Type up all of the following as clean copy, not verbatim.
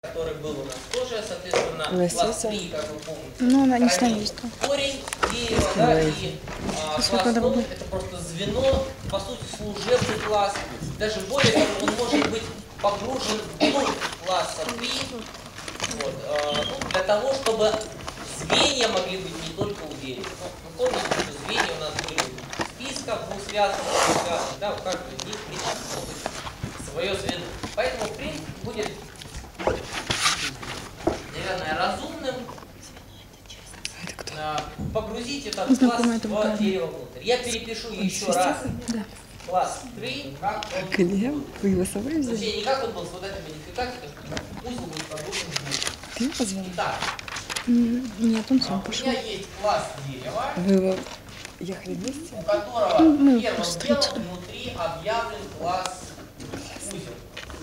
который был у нас тоже, соответственно, класс 3, как вы помните. Ну, она не становится. Корень дерева, да, и класс новый — это просто звено, по сути, служебный класс. Даже более того, он может быть погружен вглубь класса 3, вот, для того, чтобы звенья могли быть не только у дерева. Ну, помните, что звенья у нас были в списках двухсвязных, да, у каждого из них есть свое звено. Поэтому принцип будет, наверное, разумным погрузить этот класс в дерево внутрь. Я перепишу еще раз класс 3, как он... Глеб, вы его с собой взяли? Точнее, не как он был с вот этой модификацией, что узел будет погружен внутрь. Ты его позвала? Итак, нет, он сам пошел. у меня есть класс дерева, Вы его ехали вместе? у которого первым делом внутри объявлен класс узел.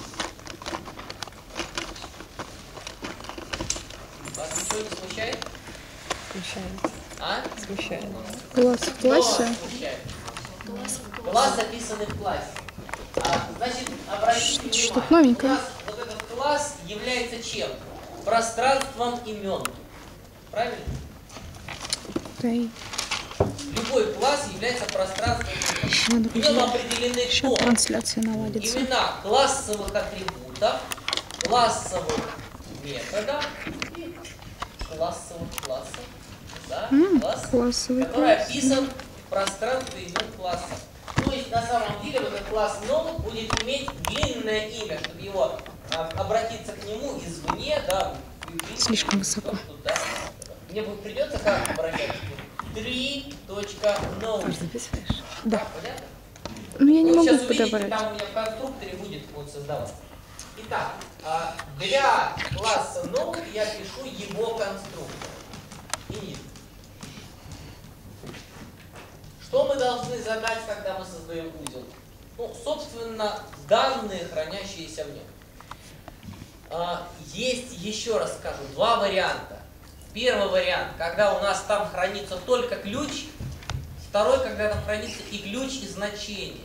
Вас ничего не смущает? Смущает. А? Смущает. Класс в классе? Класс, записанный в классе. Значит, обратите внимание, Что-то новенькое. у нас вот этот класс является чем? Пространством имен. Правильно? Да. Любой класс является пространством имен. Надо В нем определены Сейчас трансляция наладится. имена классовых атрибутов, классовых методов и классовых классов. Да? Классовый который класс. описан в пространстве имен класса. То есть на самом деле вот этот класс null будет иметь длинное имя, чтобы его обратиться к нему извне, да, Слишком высоко. Да, мне придется как обращаться к нему? 3.null. Ты записываешь? Да. Понятно? Ну я не Вы могу сейчас увидите, подобрать. там у меня в конструкторе будет вот создаваться. Итак, для класса null я пишу его конструктор. Init. Что мы должны задать, когда мы создаем узел? Ну, собственно, данные, хранящиеся в нем. Есть, еще раз скажу, два варианта. Первый вариант, когда у нас там хранится только ключ. Второй, когда там хранится и ключ, и значение.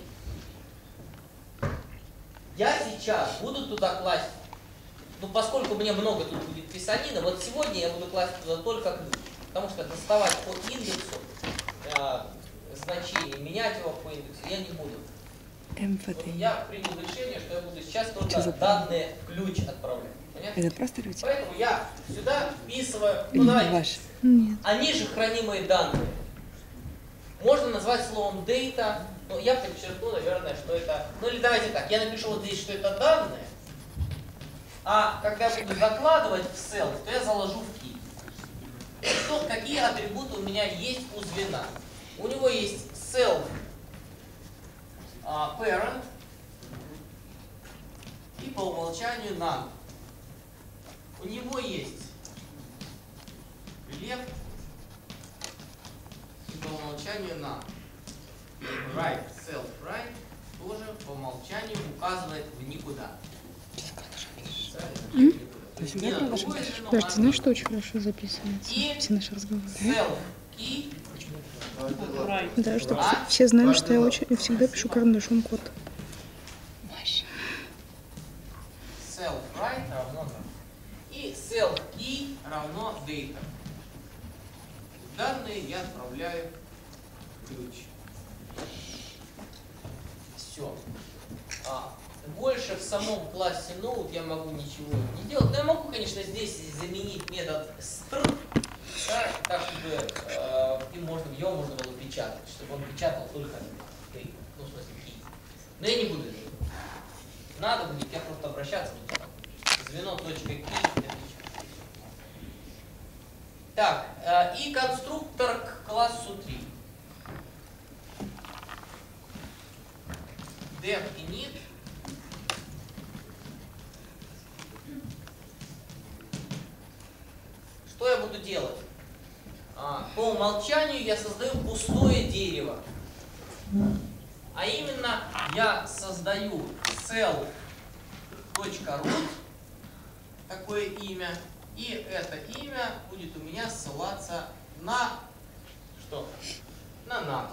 Я сейчас буду туда класть, ну, поскольку мне много тут будет писанина, вот сегодня я буду класть туда только ключ. Потому что доставать по индексу значение, менять его по индексу я не буду. Вот я принял решение, что я буду сейчас только данные в ключ отправлять. Понятно? Это просто ключ? Поэтому я сюда вписываю, ну давайте, они же хранимые данные. Можно назвать словом data, но я подчеркну, наверное, что это, ну или давайте так, я напишу вот здесь, что это данные, а когда я буду закладывать в self, то я заложу в key. Что, какие атрибуты у меня есть у звена? У него есть self parent и по умолчанию none. У него есть left и по умолчанию none. Right, self right тоже по умолчанию указывает в никуда. Подожди, знаешь, что очень хорошо записывается? Все наши разговоры. Self и Да, чтобы все знали, что я всегда пишу карандашом код. self right равно none. И self key равно data. Данные я отправляю в ключ. Все. Больше в самом классе node я могу ничего не делать. Но я могу, конечно, здесь заменить метод str, да, так, чтобы его можно было печатать, чтобы он печатал только string, ну, в смысле key. Но я не буду это делать. Надо будет, я просто обращаться буду. Звено.key. Так, и конструктор к классу 3. Def init. Что я буду делать? По умолчанию я создаю пустое дерево. А именно я создаю cell.root, такое имя, и это имя будет у меня ссылаться на что? На none.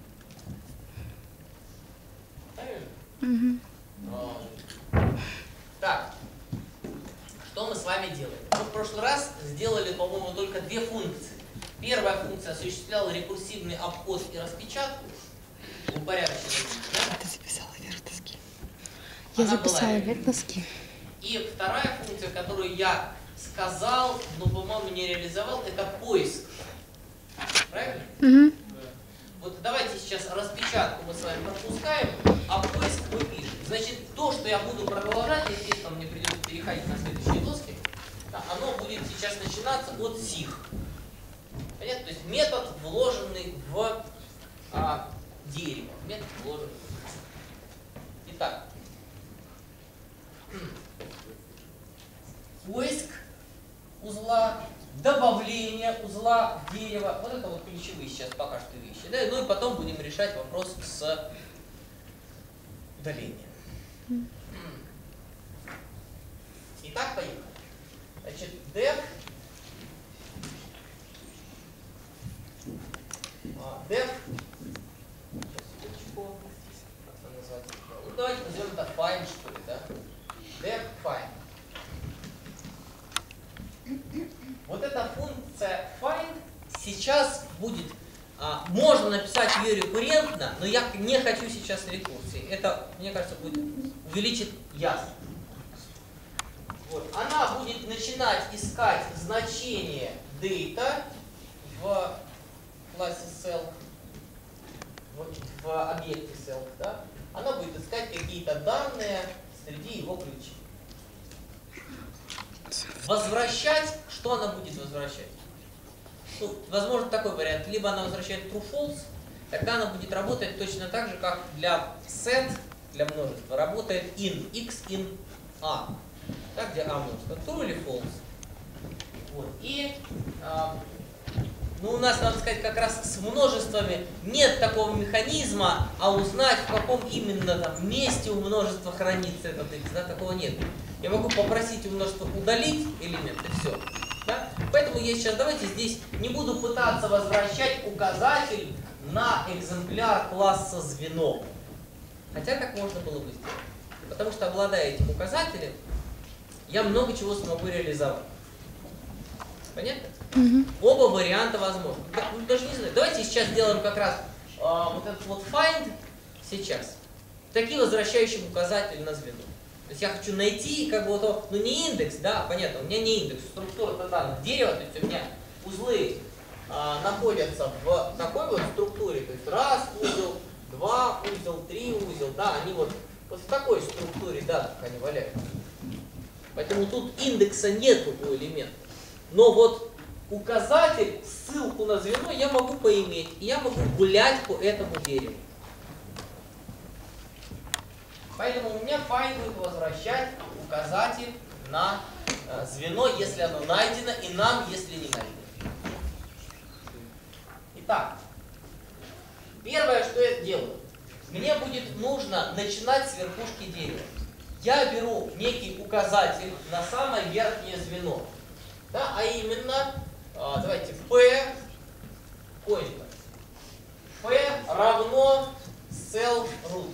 Правильно? Так, что мы с вами делаем? Мы в прошлый раз сделали, по-моему, только две функции. Первая функция осуществляла рекурсивный обход и распечатку. Упорядоченный. Да? Ты записала вверх доски. Я Она была записала реальной. вверх доски. И вторая функция, которую я сказал, но, по-моему, не реализовал, это поиск. Правильно? Угу. Вот давайте сейчас распечатку мы с вами пропускаем, а поиск мы пишем. Значит, то, что я буду продолжать, естественно, мне придется переходить на следующие доски, да, оно будет сейчас начинаться от сих. Понятно? То есть метод, вложенный в дерево. Метод, вложенный в дерево. Итак, поиск узла, добавление узла в дерево. Вот это вот ключевые сейчас пока что вещи. Да? Ну и потом будем решать вопрос с удалением. Итак, поехали. Значит, def сейчас, секундочку. Как это назвать? Ну, давайте назовем это find, что ли, да? Def find. Вот эта функция find сейчас будет, можно написать ее рекуррентно, но я не хочу сейчас рекурсии. Это, мне кажется, будет увеличит ясность. Вот. Она будет начинать искать значение data в классе self, в объекте self. Да? Она будет искать какие-то данные среди его ключей. Возвращать, что она будет возвращать? Ну, возможно, такой вариант. Либо она возвращает true-false, тогда она будет работать точно так же, как для set, для множества, работает in x in a. Так, где a множество. True или false. Вот. И ну, у нас, надо сказать, как раз с множествами нет такого механизма, а узнать, в каком именно там месте у множества хранится этот x, да, такого нет. Я могу попросить у множества удалить элемент, и все. Да? Поэтому я сейчас, давайте здесь не буду пытаться возвращать указатель на экземпляр класса звено. Хотя так можно было бы сделать. Потому что, обладая этим указателем, я много чего смогу реализовать. Понятно? Оба варианта возможны. Ну, даже не знаю. Давайте сейчас сделаем как раз вот этот вот find сейчас. Такие возвращающие указатели на звено. То есть я хочу найти, как бы вот, ну не индекс, да, понятно, у меня не индекс, структура данных дерева, то есть у меня узлы находятся в такой вот структуре, то есть раз узел, два узел, три узел, да, они вот в такой структуре данных они валяются. Поэтому тут индекса нету у элемента. Но вот указатель, ссылку на звено я могу поиметь, и я могу гулять по этому дереву. Поэтому у меня find будет возвращать указатель на звено, если оно найдено, и нам, если не найдено. Итак, первое, что я делаю, мне будет нужно начинать с верхушки дерева. Я беру некий указатель на самое верхнее звено, да, а именно, давайте, p контекст. P равно self root.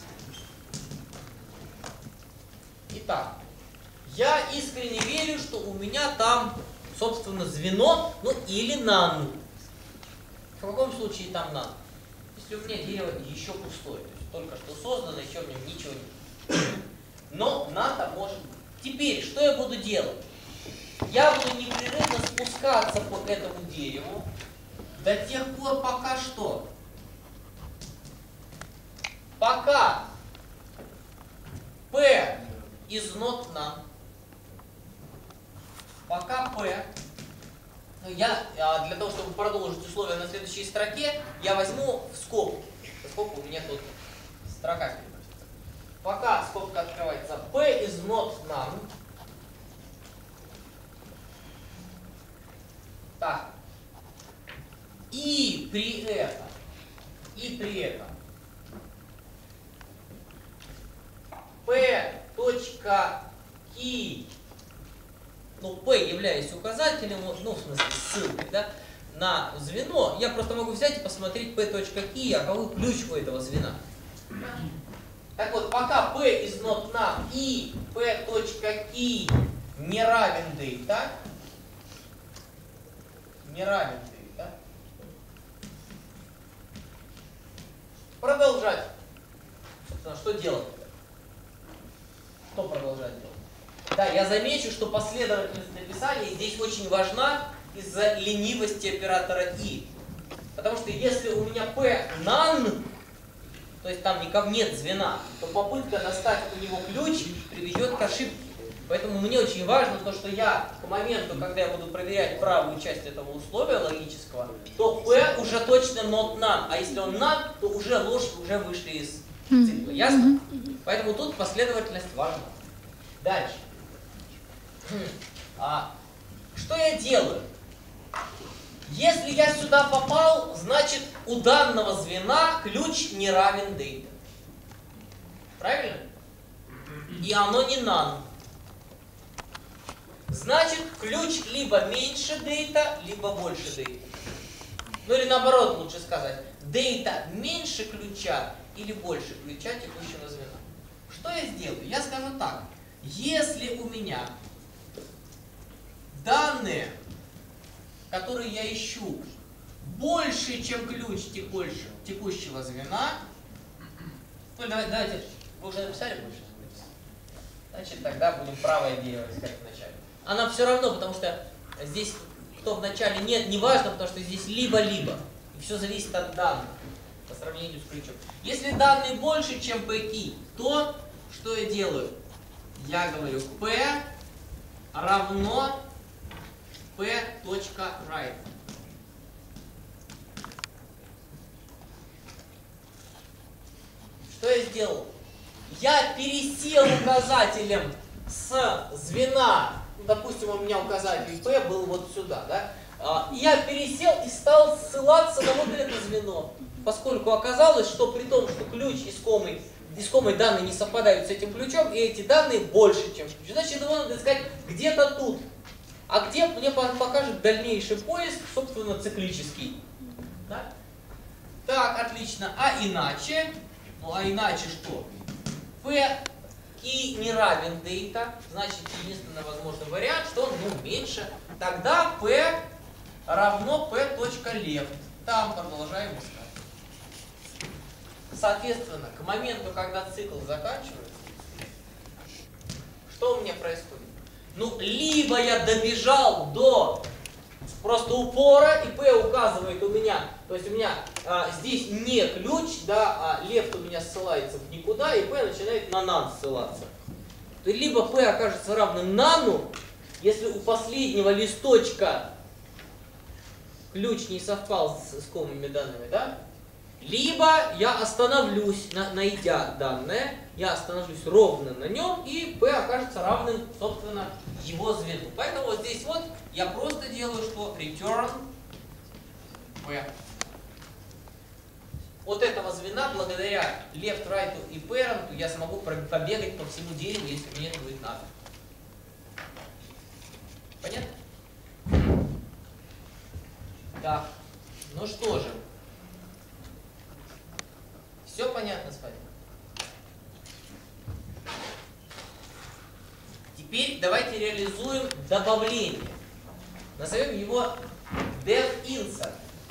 Итак, я искренне верю, что у меня там, собственно, звено, ну или none. В каком случае там none? Если у меня дерево еще пустое, то есть только что создано, еще в нем ничего нет. Но none там может быть. Теперь, что я буду делать? Я буду непрерывно спускаться по этому дереву до тех пор, пока что? Пока P is not none. Пока P. Ну, я для того, чтобы продолжить условия на следующей строке, я возьму в скобку. Скобку у меня тут строка переносится. Пока скобка открывается P is not none. Так. И при этом P точка key, ну, P являясь указателем, ну, в смысле, ссылкой, да, на звено, я просто могу взять и посмотреть P точка key, а какой ключ у этого звена. Так вот, пока p is not none и p.key не равен data, продолжать. Собственно, что делать? Что продолжать делать? Да, я замечу, что последовательность написания здесь очень важна из-за ленивости оператора и. Потому что если у меня p none, то есть там никак нет звена, то попытка достать у него ключ приведет к ошибке. Поэтому мне очень важно то, что я к моменту, когда я буду проверять правую часть этого условия логического, то p уже точно not none. А если он none, то уже ложь уже вышли из цикла. Ясно? Поэтому тут последовательность важна. Дальше. Что я делаю? Если я сюда попал, значит у данного звена ключ не равен data. Правильно? И оно не none. Значит, ключ либо меньше data, либо больше data. Ну или наоборот, лучше сказать. Data меньше ключа или больше ключа текущего звена. Что я сделаю? Я скажу так. Если у меня данные, которые я ищу, больше, чем ключ текущего звена, ну давайте, вы уже написали больше? Значит, тогда будем правое дерево искать вначале. Она все равно, потому что здесь кто в начале нет, не важно, потому что здесь либо-либо. И все зависит от данных по сравнению с ключом. Если данные больше, чем p-key, то что я делаю? Я говорю p равно p.write. Что я сделал? Я пересел указателем с звена, ну, допустим, у меня указатель p был вот сюда, да? Я пересел и стал ссылаться на вот это звено, поскольку оказалось, что при том, что ключ искомой данные не совпадают с этим ключом, и эти данные больше, чем ключ. Значит, его надо искать где-то тут. А где мне покажет дальнейший поиск, собственно, циклический. Да? Так, отлично. А иначе? Ну, а иначе что? P-key не равен data, значит, единственный возможный вариант, что он меньше. Тогда P равно P.left. Там продолжаем искать. Соответственно, к моменту, когда цикл заканчивается, что у меня происходит? Ну, либо я добежал до просто упора, и P указывает у меня, то есть у меня здесь не ключ, да, а left у меня ссылается в никуда, и P начинает на none ссылаться. То есть либо P окажется равным none, если у последнего листочка ключ не совпал с искомыми данными, да, либо я остановлюсь, найдя данное, я остановлюсь ровно на нем, и P окажется равным, собственно, его звену. Поэтому вот здесь вот я просто делаю, что return P. От этого звена, благодаря left, right и parent, я смогу побегать по всему дереву, если мне это будет надо. Понятно? Так, ну что же. Все понятно с вами? Теперь давайте реализуем добавление. Назовем его dev-insert.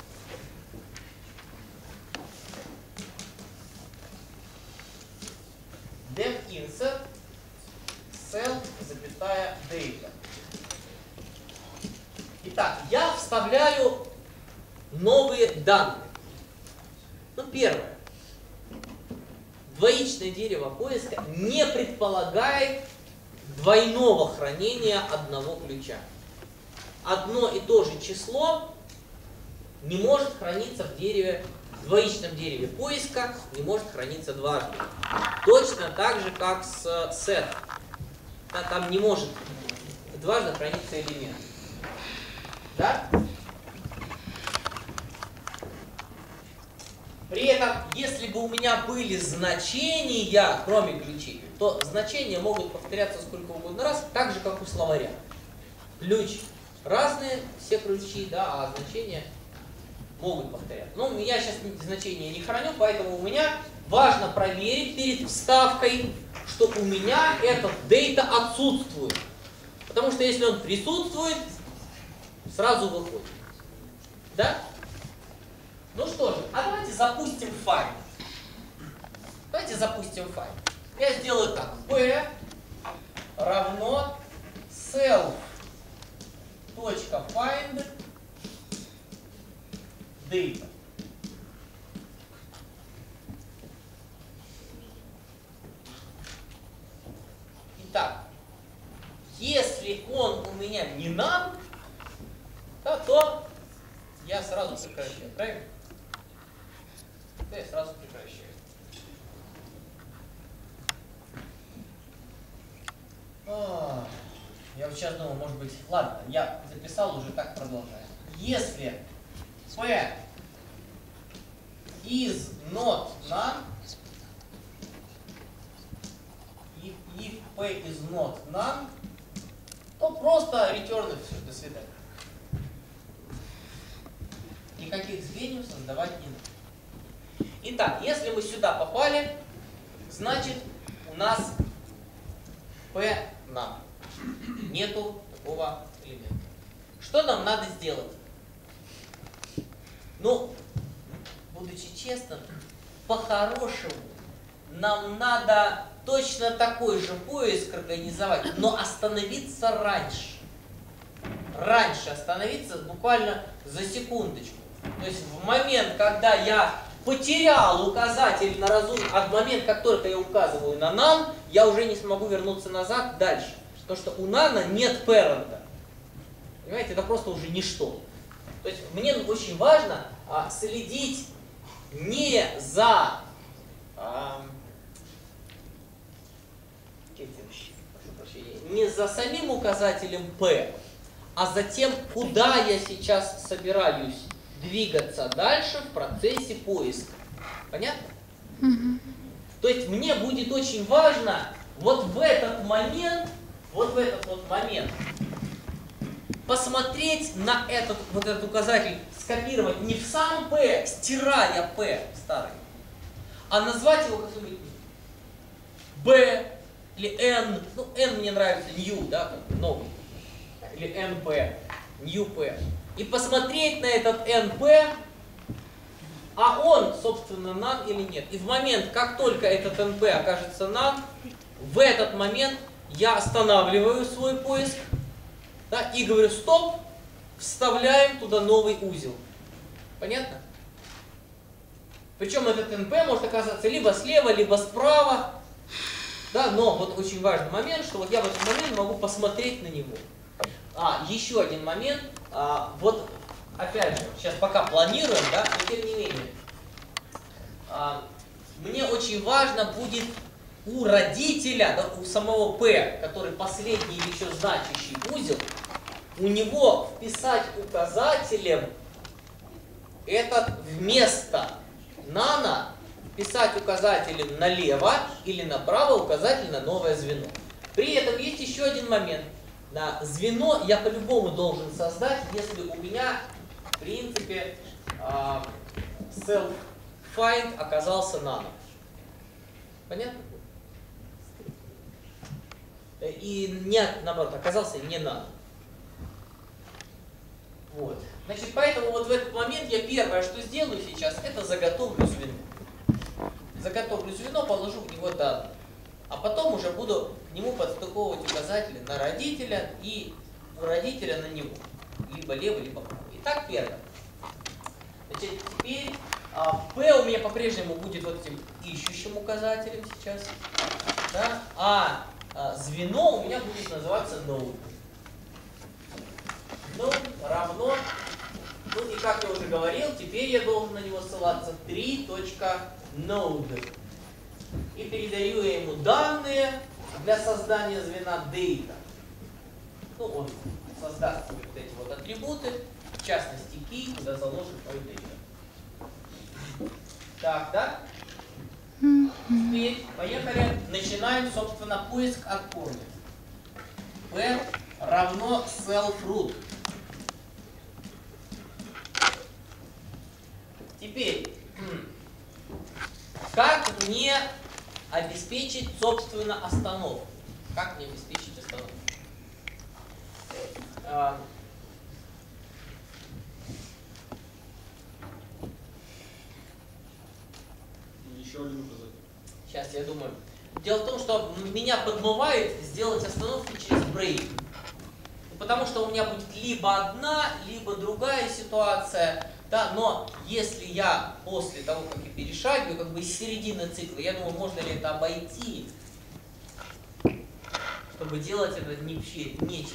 Dev-insert self-data. Итак, я вставляю новые данные. Ну, первое. Двоичное дерево поиска не предполагает двойного хранения одного ключа. Одно и то же число не может храниться в двоичном дереве поиска, не может храниться дважды. Точно так же, как с set. Там не может дважды храниться элемент. Да? При этом, если бы у меня были значения, кроме ключей, то значения могут повторяться сколько угодно раз, так же, как у словаря. Ключ разные, все ключи, да, а значения могут повторяться. Но я сейчас значения не храню, поэтому у меня важно проверить перед вставкой, что у меня этот data отсутствует. Потому что если он присутствует, сразу выходит. Да? Ну что же, а давайте запустим файл. Давайте запустим файл. Я сделаю так. P равно self.find data. Итак, если он у меня не none, да, то я сразу прекращаю, правильно? Да, я сразу прекращаю. Я вот сейчас думаю, может быть, ладно, я записал, уже так продолжаю. Если P is not none, if P is not none, то просто return все, до свидания. Никаких звеньев создавать не надо. Итак, если мы сюда попали, значит у нас P none. Нету такого элемента. Что нам надо сделать? Ну, будучи честным, по-хорошему нам надо точно такой же поиск организовать, но остановиться раньше. Раньше остановиться буквально за секундочку. То есть в момент, когда я потерял указатель на разум, а в момент, как только я указываю на none, я уже не смогу вернуться назад дальше. Потому что у none нет parent. Понимаете, это просто уже ничто. То есть мне очень важно следить не за не за самим указателем P, а за тем, куда я сейчас собираюсь двигаться дальше в процессе поиска. Понятно? То есть мне будет очень важно вот в этот момент посмотреть на этот указатель, скопировать не в сам P, стирая P старый, а назвать его как-нибудь B или N. Ну, N мне нравится new, да, как новый. Или NP, new P. И посмотреть на этот NP, а он, собственно, none или нет. И в момент, как только этот NP окажется none, в этот момент я останавливаю свой поиск, да, и говорю стоп, вставляем туда новый узел. Понятно? Причем этот NP может оказаться либо слева, либо справа. Да, но вот очень важный момент, что вот я в этот момент могу посмотреть на него. Еще один момент. Вот опять же, сейчас пока планируем, да, но тем не менее. Мне очень важно будет у родителя, да, у самого P, который последний еще значащий узел, у него вписать указателем этот вместо none писать указателем налево или направо указатель на новое звено. При этом есть еще один момент. Звено я по-любому должен создать, если у меня, в принципе, self-find оказался none. Понятно? И не, наоборот, оказался не none. Вот. Значит, поэтому вот в этот момент я первое, что сделаю сейчас, это заготовлю звено. Заготовлю звено, положу в него данные. А потом уже буду к нему подстыковывать указатели на родителя и у родителя на него. Либо лево, либо право. Итак, первое. Значит, теперь P у меня по-прежнему будет вот этим ищущим указателем сейчас. Да? А звено у меня будет называться node. Node равно, ну и как я уже говорил, теперь я должен на него ссылаться 3.node. И передаю я ему данные для создания звена data. Ну, он создаст вот эти вот атрибуты, в частности key, куда заложит мой data. Так, да? Теперь, поехали. Начинаем, собственно, поиск от корня. P равно self-root. Теперь, как мне обеспечить, собственно, остановку? Как мне обеспечить остановку? Еще один указатель. Сейчас, я думаю. Дело в том, что меня подмывает сделать остановку через брейк. Потому что у меня будет либо одна, либо другая ситуация. Да, но если я после того, как я перешагиваю, как бы из середины цикла, я думаю, можно ли это обойти, чтобы делать это не через брейк.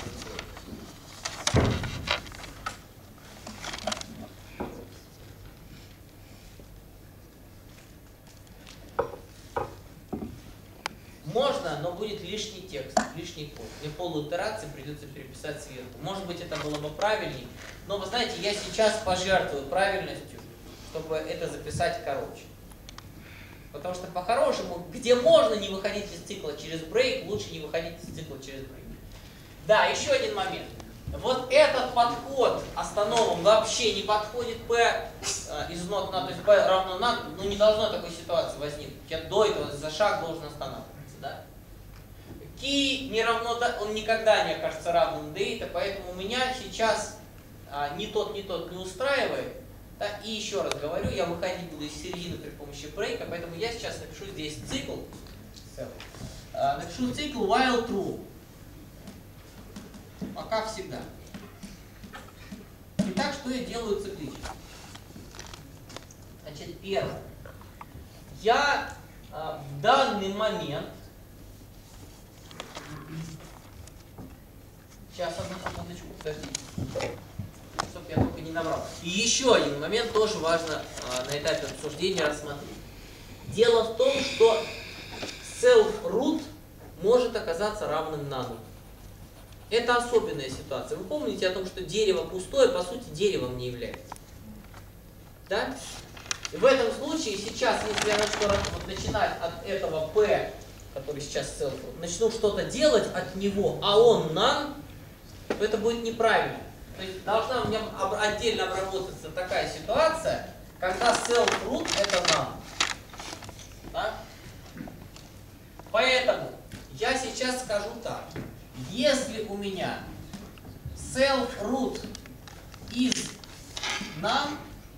Можно, но будет лишний текст, лишний код. Мне полуитерации придется переписать сверху. Может быть, это было бы правильней. Но вы знаете, я сейчас пожертвую правильностью, чтобы это записать короче. Потому что по-хорошему, где можно не выходить из цикла через брейк, лучше не выходить из цикла через брейк. Да, еще один момент. Вот этот подход остановом вообще не подходит P из not на, то есть P равно на, ну не должно такой ситуации возникнуть. Я до этого за шаг должен останавливаться. Да? Key не равно, он никогда не окажется равным data, поэтому у меня сейчас ни тот не устраивает. Да? И еще раз говорю, я выходить буду из середины при помощи брейка, поэтому я сейчас напишу здесь цикл. Напишу цикл while true. Пока всегда. Итак, что я делаю циклично? Значит, первое. Я в данный момент... Сейчас, одну секундочку, подождите. Чтоб я только не набрал. И еще один момент тоже важно на этапе обсуждения рассмотреть. Дело в том, что self-root может оказаться равным none. Это особенная ситуация. Вы помните о том, что дерево пустое, по сути, деревом не является. Да? И в этом случае сейчас, если я начинать от этого P, который сейчас self-root, начну что-то делать от него, а он none, то это будет неправильно. То есть должна у меня отдельно обработаться такая ситуация, когда self-root это none. Да? Поэтому я сейчас скажу так. Если у меня self-root is none,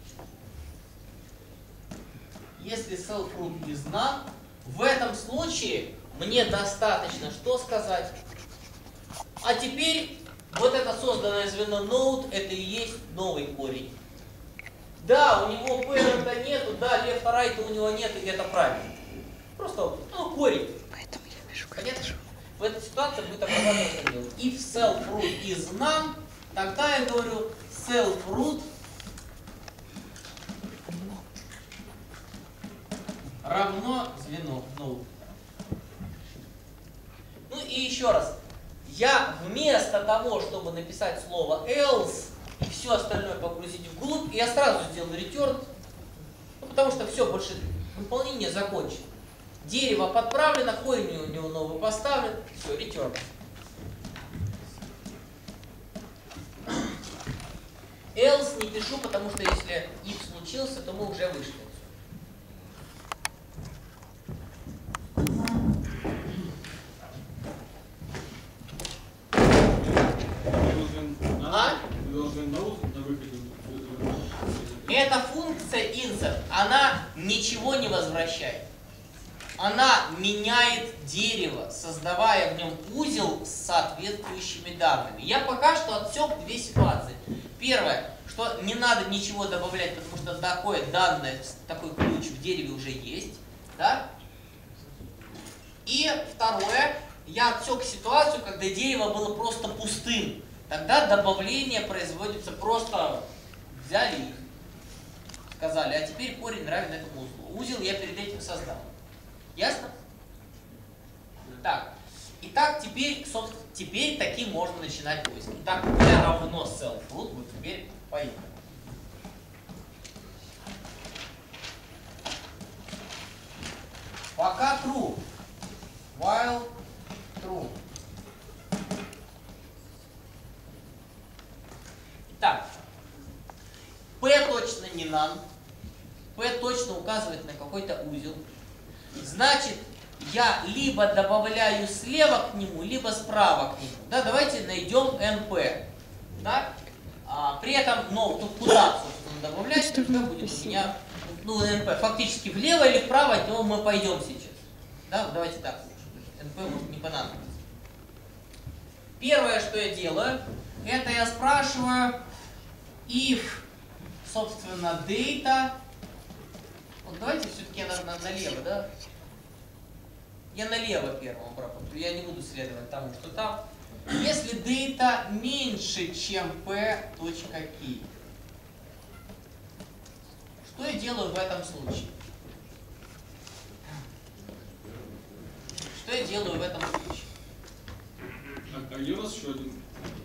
если self-root is none, в этом случае мне достаточно что сказать? А теперь вот это созданное звено node, это и есть новый корень. Да, у него parent нету, да, left right у него нет, и это правильно. Просто, корень. Поэтому я пишу Понятно? В этой ситуации будет обрабатываться дело. If self-root is none, тогда я говорю self-root равно звено node. Ну и еще раз. Я вместо того, чтобы написать слово else и все остальное погрузить вглубь, я сразу сделаю return, потому что все, больше выполнение закончено. Дерево подправлено, корень у него новый поставлен, все, return. Else не пишу, потому что если if случился, то мы уже вышли. Эта функция insert, она ничего не возвращает. Она меняет дерево, создавая в нем узел с соответствующими данными. Я пока что отсек две ситуации. Первое, что не надо ничего добавлять, потому что такое данное, такой ключ в дереве уже есть. Да? И второе, я отсек ситуацию, когда дерево было просто пустым. Тогда добавление производится просто взяли и сказали, а теперь корень равен этому узлу. Узел я перед этим создал. Ясно? Так. Итак, теперь, собственно, теперь таким можно начинать поиск. Итак, P равно self-root. Вот теперь поехали. Пока true. While true. Итак, P точно не none. P точно указывает на какой-то узел. значит, я либо добавляю слева к нему, либо справа к нему. Да, давайте найдем NP. Да? При этом, ну, тут куда, собственно, добавлять, тогда будет у меня, ну, NP фактически влево или вправо, от него мы пойдем сейчас. Да, давайте так. NP может не понадобится. Первое, что я делаю, это я спрашиваю if, собственно, data. Вот давайте все-таки я налево, да? Я налево первым пропущу, я не буду следовать тому, что там. Если data меньше, чем p.key, что я делаю в этом случае? Что я делаю в этом случае? А есть у нас еще один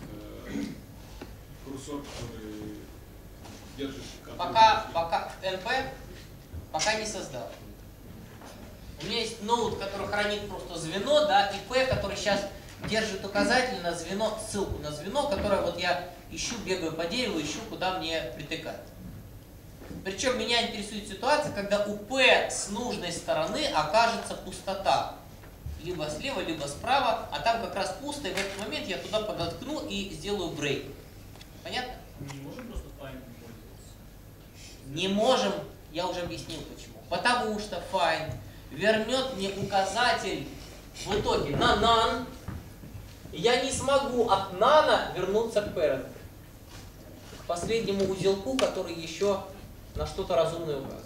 курсор, который держит... Пока NP пока не создал. У меня есть ноут, который хранит просто звено, да, и P, который сейчас держит указатель на звено, ссылку на звено, которое вот я ищу, бегаю по дереву, ищу, куда мне притыкать. Причем меня интересует ситуация, когда у P с нужной стороны окажется пустота. Либо слева, либо справа, а там как раз пусто, и в этот момент я туда подоткну и сделаю брейк. Понятно? Мы не можем просто find пользоваться? Не можем, я уже объяснил почему. Потому что find вернет мне указатель в итоге на none, и я не смогу от none вернуться к parent, к последнему узелку, который еще на что-то разумное указывает.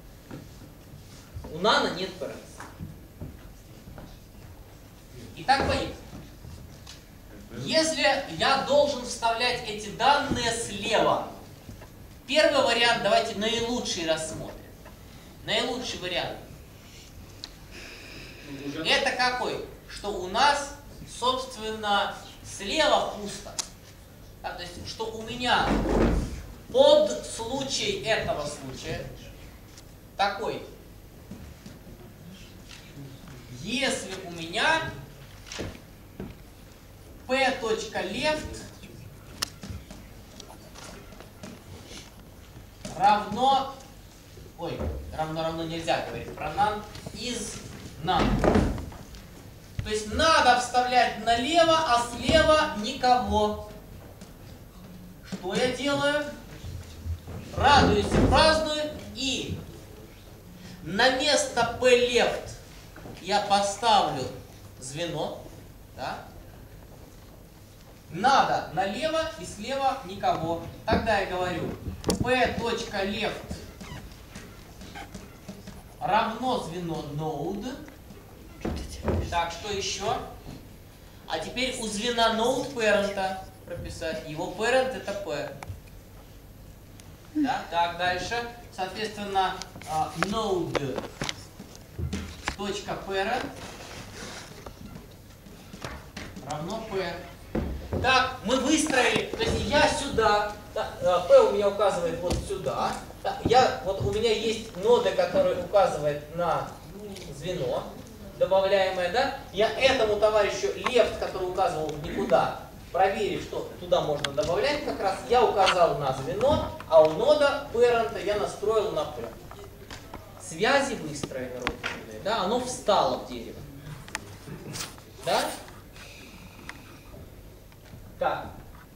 У none нет parent. Итак, поехали. Если я должен вставлять эти данные слева, первый вариант давайте наилучший рассмотрим. Наилучший вариант. Это какой? Что у нас, собственно, слева пусто. Да, то есть, что у меня под случай этого случая такой. Если у меня p.left равно, равно нельзя говорить про none, из none. То есть надо вставлять налево, а слева никого. Что я делаю? Радуюсь и праздную, и на место p.left я поставлю звено, да? Надо налево и слева никого. Тогда я говорю p.left равно звено node. Так, что еще? А теперь у звена node parent прописать. Его parent это p. Да? Так, дальше. Соответственно, node .parent равно p. Так, мы выстроили, то есть я сюда, да, P у меня указывает вот сюда, да, вот у меня есть нода, которая указывает на звено, добавляемое, да, я этому товарищу left, который указывал никуда, проверив, что туда можно добавлять, как раз я указал на звено, а у нода parent я настроил на P. Связи выстроены, да, оно встало в дерево. Да? Так.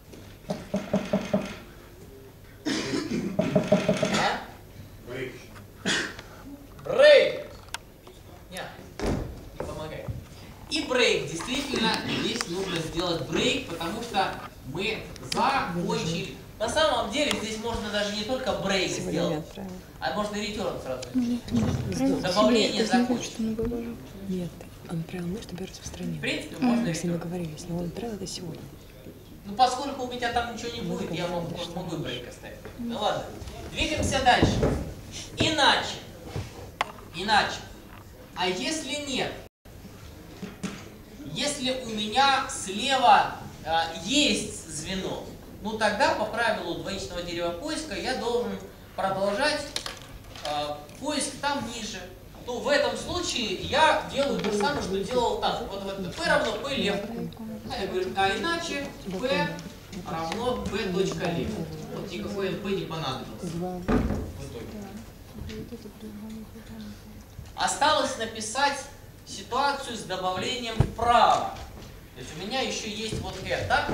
Брейк. Нет, не помогает. И брейк. Действительно, здесь нужно сделать брейк, потому что мы закончили. На самом деле, здесь можно даже не только брейк сделать, а можно и return сразу. Добавление закончено. Нет, он правило мы, чтобы распространять. В принципе, можно Если мы return. договорились, но он правило это сегодня. Ну, поскольку у меня там ничего не будет, я могу брейк оставить. Ну ладно. Двигаемся дальше. Иначе. А если нет? Если у меня слева есть звено, ну тогда по правилу двоичного дерева поиска я должен продолжать поиск там ниже. Ну, в этом случае я делаю то же самое, что делал там. Вот это p равно p left. А я говорю, а иначе p равно p.left. Вот никакой p не понадобился. В итоге. Осталось написать ситуацию с добавлением вправо. То есть у меня еще есть вот это.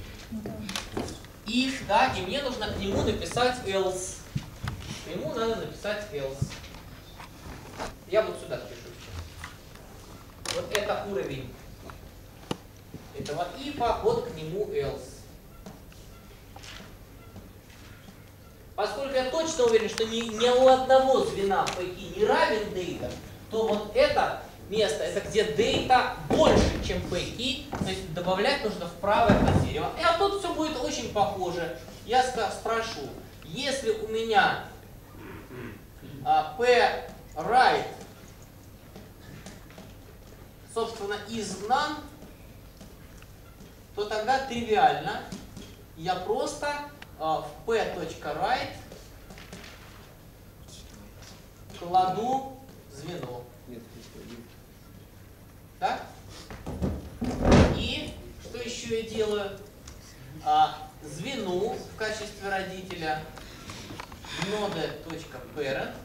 If, да, и мне нужно к нему написать else. К нему надо написать else. Я вот сюда пишу сейчас. Вот это уровень этого if, вот к нему else. Поскольку я точно уверен, что ни у одного звена PK не равен data, то вот это место, это где data больше, чем PK, то есть добавлять нужно в правое под дерево. И а тут все будет очень похоже. Я спрошу, если у меня P right, собственно, is none, то тогда тривиально я просто в p.right кладу звено. Так? И что еще я делаю? Звену в качестве родителя node.parent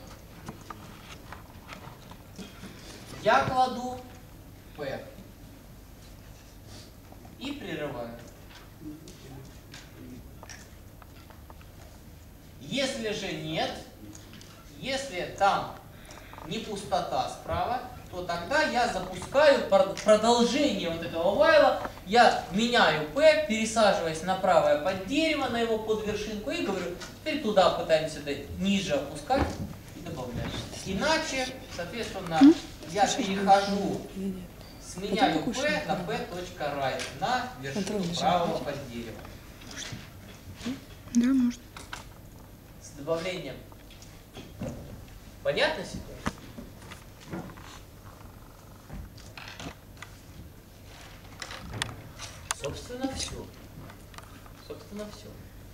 я кладу p и прерываю. Если же нет, если там не пустота справа, то тогда я запускаю продолжение вот этого вайла, я меняю p, пересаживаясь на правое под дерево, на его подвершинку, и говорю, теперь туда пытаемся ниже опускать и добавлять. Иначе, соответственно, я перехожу, сменяю p на p.right, на вершину правого под дерево. Да, можно. С добавлением. Понятно ситуация? Собственно, все. Собственно, все.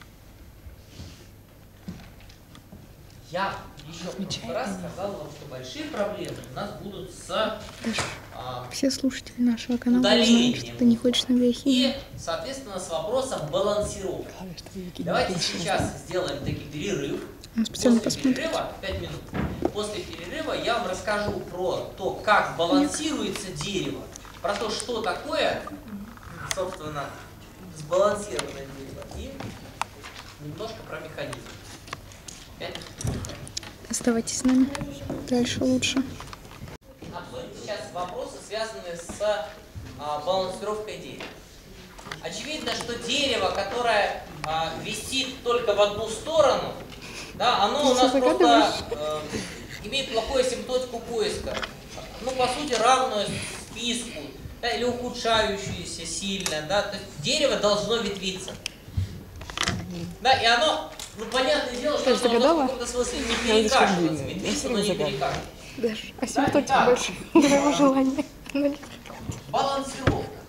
Я еще в прошлый раз сказал вам, что большие проблемы у нас будут с Все слушатели нашего канала знают, что ты не хочешь на биохимию. и, соответственно, с вопросом балансировки. Давайте сейчас сделаем таки перерыв. Он специально После посмотрит. перерыва, 5 минут. После перерыва я вам расскажу про то, как балансируется дерево, про то, что такое, собственно, сбалансированное дерево, и немножко про механизм. 5 минут. Оставайтесь с нами. Дальше лучше. Обсудим сейчас вопросы, связанные с балансировкой дерева. Очевидно, что дерево, которое висит только в одну сторону, да, оно у нас просто имеет плохую асимптотику поиска. Ну, по сути, равную списку, да, или ухудшающуюся сильно. Да, то есть дерево должно ветвиться. Да, и оно, ну, понятное дело, что оно в каком-то смысле не перекашивается. Ветвиться, но не перекашивается. Даже асимптотика больше твоего желания. Балансировка.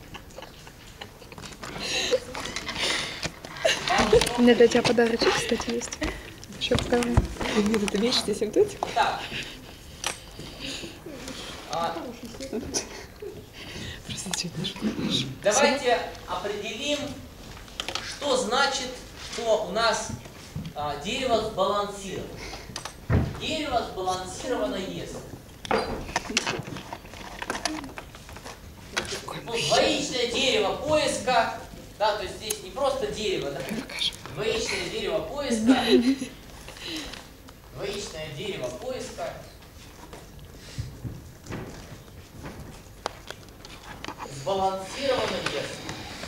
У меня для тебя подарочек, кстати, есть. Еще покажу. Ты видишь асимптотику? Так. Давайте определим, что значит, что у нас дерево сбалансировано. Дерево сбалансировано если. Ну, двоичное дерево поиска, да, то есть здесь не просто дерево, да, двоичное дерево поиска, двоичное дерево поиска, сбалансировано если.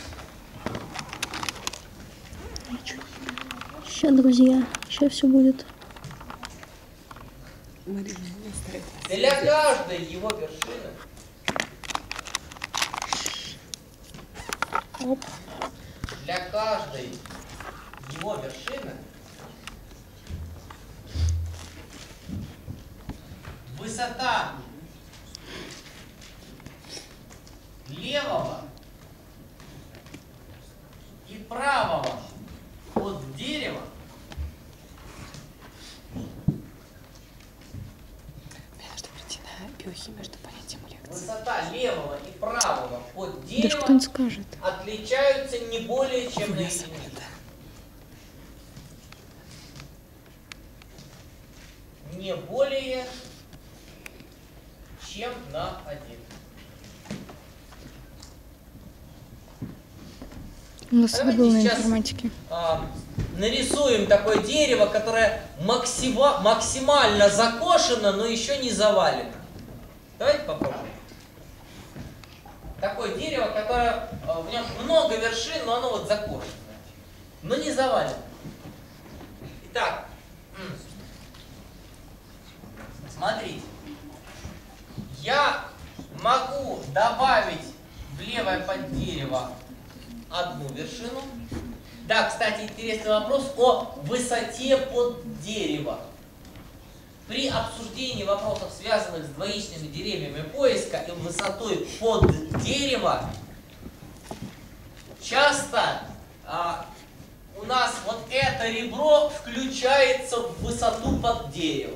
Сейчас, друзья, сейчас все будет. Для каждой его вершины Оп. для каждой его вершины высота левого и правого от дерева Чтобы прийти на биохимию, чтобы понять тему лекции. высота левого и правого от Да дерева что он скажет? отличаются не более чем на единицу. Не более чем на 1. У нас это было на сейчас информатике. нарисуем такое дерево, которое максимально закошено, но еще не завалено. Давайте попробуем. Такое дерево, которое в нем много вершин, но оно вот закошено, но не завалено. Итак, смотрите. Я могу добавить в левое поддерево одну вершину. Да, кстати, интересный вопрос о высоте под дерево. При обсуждении вопросов, связанных с двоичными деревьями поиска и высотой под дерево, часто у нас вот это ребро включается в высоту под дерево.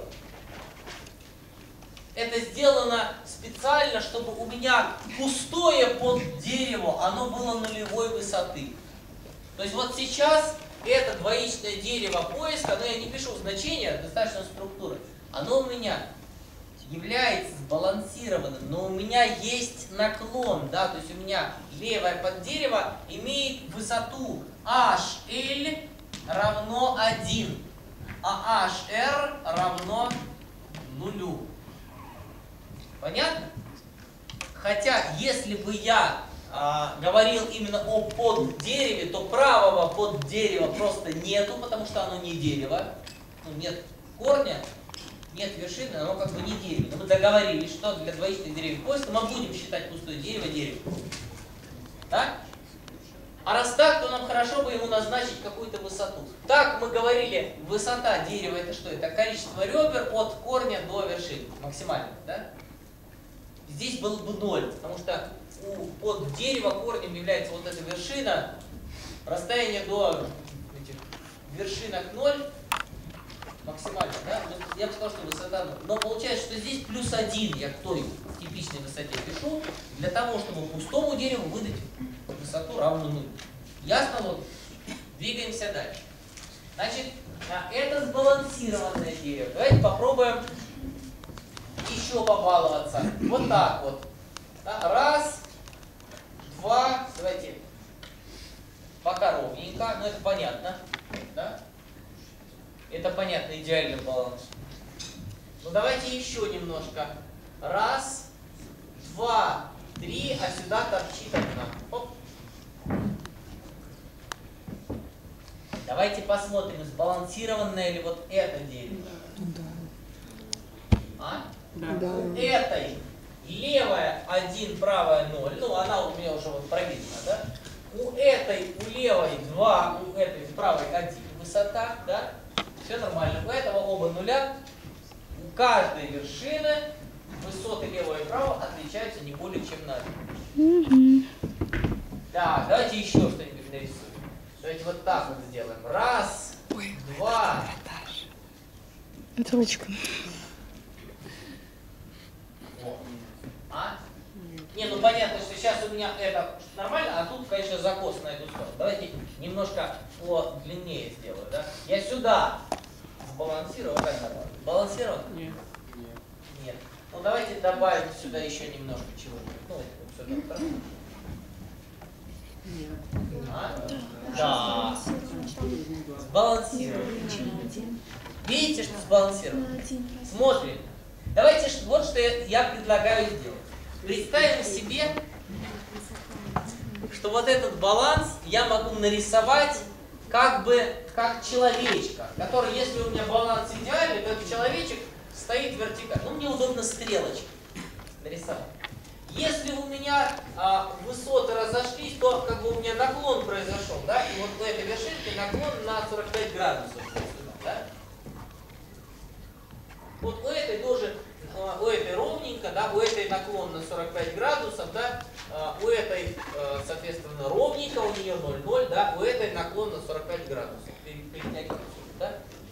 Это сделано специально, чтобы у меня пустое под дерево, оно было нулевой высоты. То есть вот сейчас это двоичное дерево поиска, но я не пишу значения, достаточно структуры, оно у меня является сбалансированным, но у меня есть наклон, да, то есть у меня левое поддерево имеет высоту HL равно 1, а HR равно 0. Понятно? Хотя, если бы я говорил именно о поддереве, то правого поддерева просто нету, потому что оно не дерево. Ну, нет корня, нет вершины, оно как бы не дерево. Но мы договорились, что для двоичных деревьев поиска мы будем считать пустое дерево деревом. Так? А раз так, то нам хорошо бы ему назначить какую-то высоту. Так, мы говорили, высота дерева это что? Это количество ребер от корня до вершины. Максимально, да? Здесь был бы 0, потому что под дерево корнем является вот эта вершина. Расстояние до этих вершинок 0 максимально, да? Я бы сказал, что высота 0. Но получается, что здесь плюс 1 я к той типичной высоте пишу, для того, чтобы пустому дереву выдать высоту равную 0. Ясно? Вот. Двигаемся дальше. Значит, это сбалансированное дерево. Давайте попробуем еще побаловаться. Вот так вот. Да? Раз, два, давайте пока ровненько, но это понятно. Да? Это понятно, идеальный баланс. Ну давайте еще немножко. Раз, два, три, а сюда торчит одна. Оп. Давайте посмотрим, сбалансированное ли вот это дерево. А? Да. У этой левая 1, правая 0. Ну, она у меня уже вот проведена, да? У этой, у левой 2, у этой правой 1 высота, да? Все нормально. У этого оба нуля. У каждой вершины высоты левого и правого отличаются не более чем на 1. Да, давайте еще что-нибудь нарисуем. Давайте вот так вот сделаем. Раз, два. Это ручка. А? Не, ну понятно, что сейчас у меня это нормально, а тут, конечно, закос на эту сторону. Давайте немножко подлиннее сделаю, да? Я сюда сбалансирую, как нормально? Балансирован? Нет. Нет. Ну давайте добавим сюда еще немножко чего-нибудь. Ну, вот сюда, хорошо? Нет. А? Да. Сбалансирован. Видите, что сбалансирован? Смотрим. Давайте вот что я предлагаю сделать. Представим себе, что вот этот баланс я могу нарисовать как бы как человечка, который, если у меня баланс идеальный, то этот человечек стоит вертикально. Ну, мне удобно стрелочкой нарисовать. Если у меня высоты разошлись, то как бы у меня наклон произошел, да, и вот у этой вершинки наклон на 45 градусов. Да? Вот у этой тоже, у этой ровненько, да, у этой наклон на 45 градусов, да, у этой, соответственно, ровненько, у нее 0,0, да, у этой наклон на 45 градусов. Перетягиваем, да?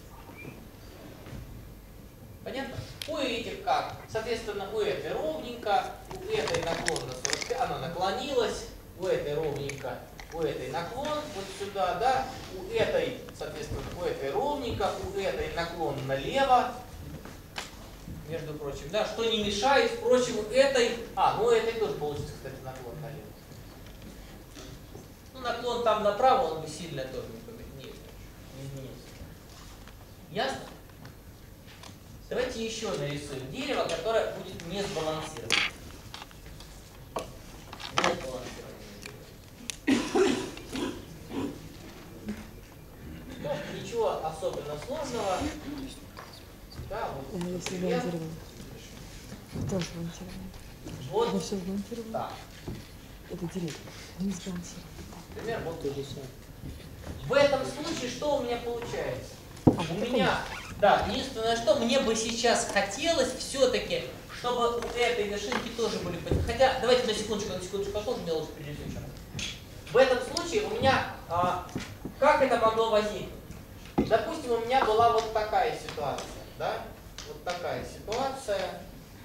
Понятно? У этих как? Соответственно, у этой ровненько, у этой наклон на 45, она наклонилась, у этой ровненько, у этой наклон вот сюда, да, у этой, соответственно, у этой ровненько, у этой наклон налево. между прочим, да, что не мешает, впрочем, этой, ну этой тоже получится, кстати, наклон налево. Ну, наклон там направо, он бы сильно тоже не изменился. Ясно? Давайте еще нарисуем дерево, которое будет не сбалансировано. Не сбалансированное дерево. Ну, ничего особенно сложного. Да, вот. Если сбалансировано. Кто сбалансирован? Вот. Это все сбалансировано? Да. Это деревья. Не сбалансировано. Например, вот то же самое. В этом случае что у меня получается? У меня, да, единственное, что мне бы сейчас хотелось все-таки, чтобы у этой вершинки тоже были... Хотя, давайте на секундочку отложим, мне лучше перенесу еще раз. В этом случае у меня, как это могло возникнуть? Допустим, у меня была вот такая ситуация, да? Вот такая ситуация.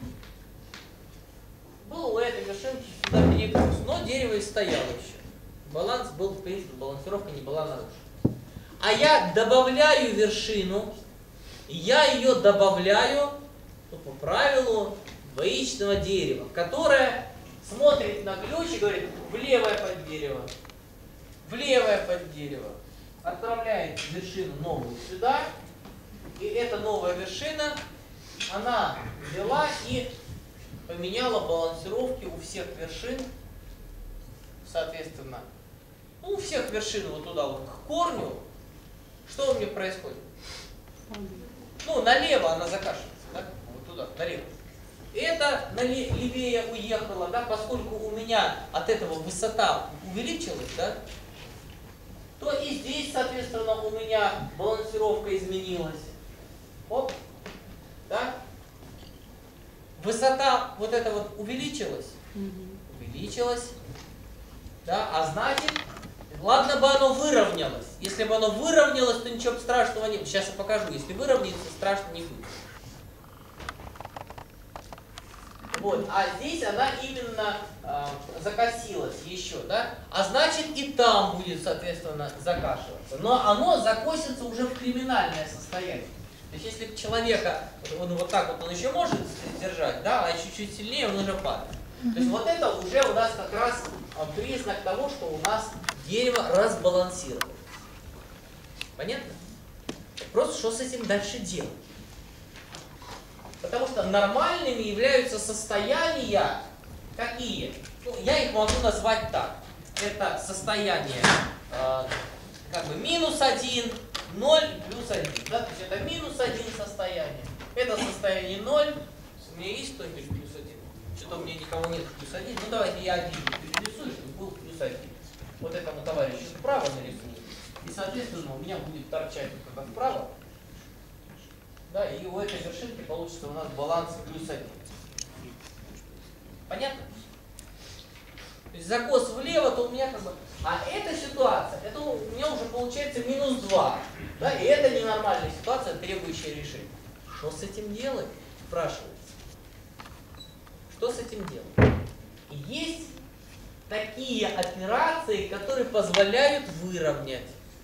Был у этой вершинки сюда перекус, но дерево и стояло еще. Баланс был, в принципе, балансировка не была нарушена. А я добавляю вершину, я ее добавляю, ну, по правилу двоичного дерева, которое смотрит на ключ и говорит: в левое под дерево, в левое под дерево. Отправляет вершину новую сюда, и эта новая вершина, она взяла и поменяла балансировки у всех вершин, соответственно, у всех вершин вот туда вот к корню. Что у меня происходит? Ну, налево она закашивается, да? Вот туда, налево. Это левее уехало, да, поскольку у меня от этого высота увеличилась, да, то и здесь, соответственно, у меня балансировка изменилась. Оп, да? Высота вот эта вот увеличилась, да, а значит, ладно бы оно выровнялось. Если бы оно выровнялось, то ничего страшного не будет. Сейчас я покажу. Если выровняется, страшно не будет. Вот. А здесь она именно закосилась еще, да? А значит, и там будет, соответственно, закашиваться. Но оно закосится уже в криминальное состояние. То есть, если человека, он вот так вот он еще может держать, да, а чуть-чуть сильнее он уже падает. То есть, вот это уже у нас как раз признак того, что у нас дерево разбалансировано. Понятно? Просто что с этим дальше делать? Потому что нормальными являются состояния какие? Ну, я их могу назвать так. Это состояние как бы -1, 0 и +1. Да? То есть это -1 состояние. Это состояние 0. У меня есть кто-нибудь +1? Что-то у меня никого нет +1. Ну давайте я один перерисую, чтобы был +1. Вот этому товарищу вправо нарисую. И соответственно у меня будет торчать вот это вправо. Да, и у этой вершинки получится у нас баланс +1. Понятно? То есть закос влево, то у меня как бы... А эта ситуация, это у меня уже получается -2. Да, и это ненормальная ситуация, требующая решения. Что с этим делать? Спрашивается. Что с этим делать? Есть такие операции, которые позволяют выровнять.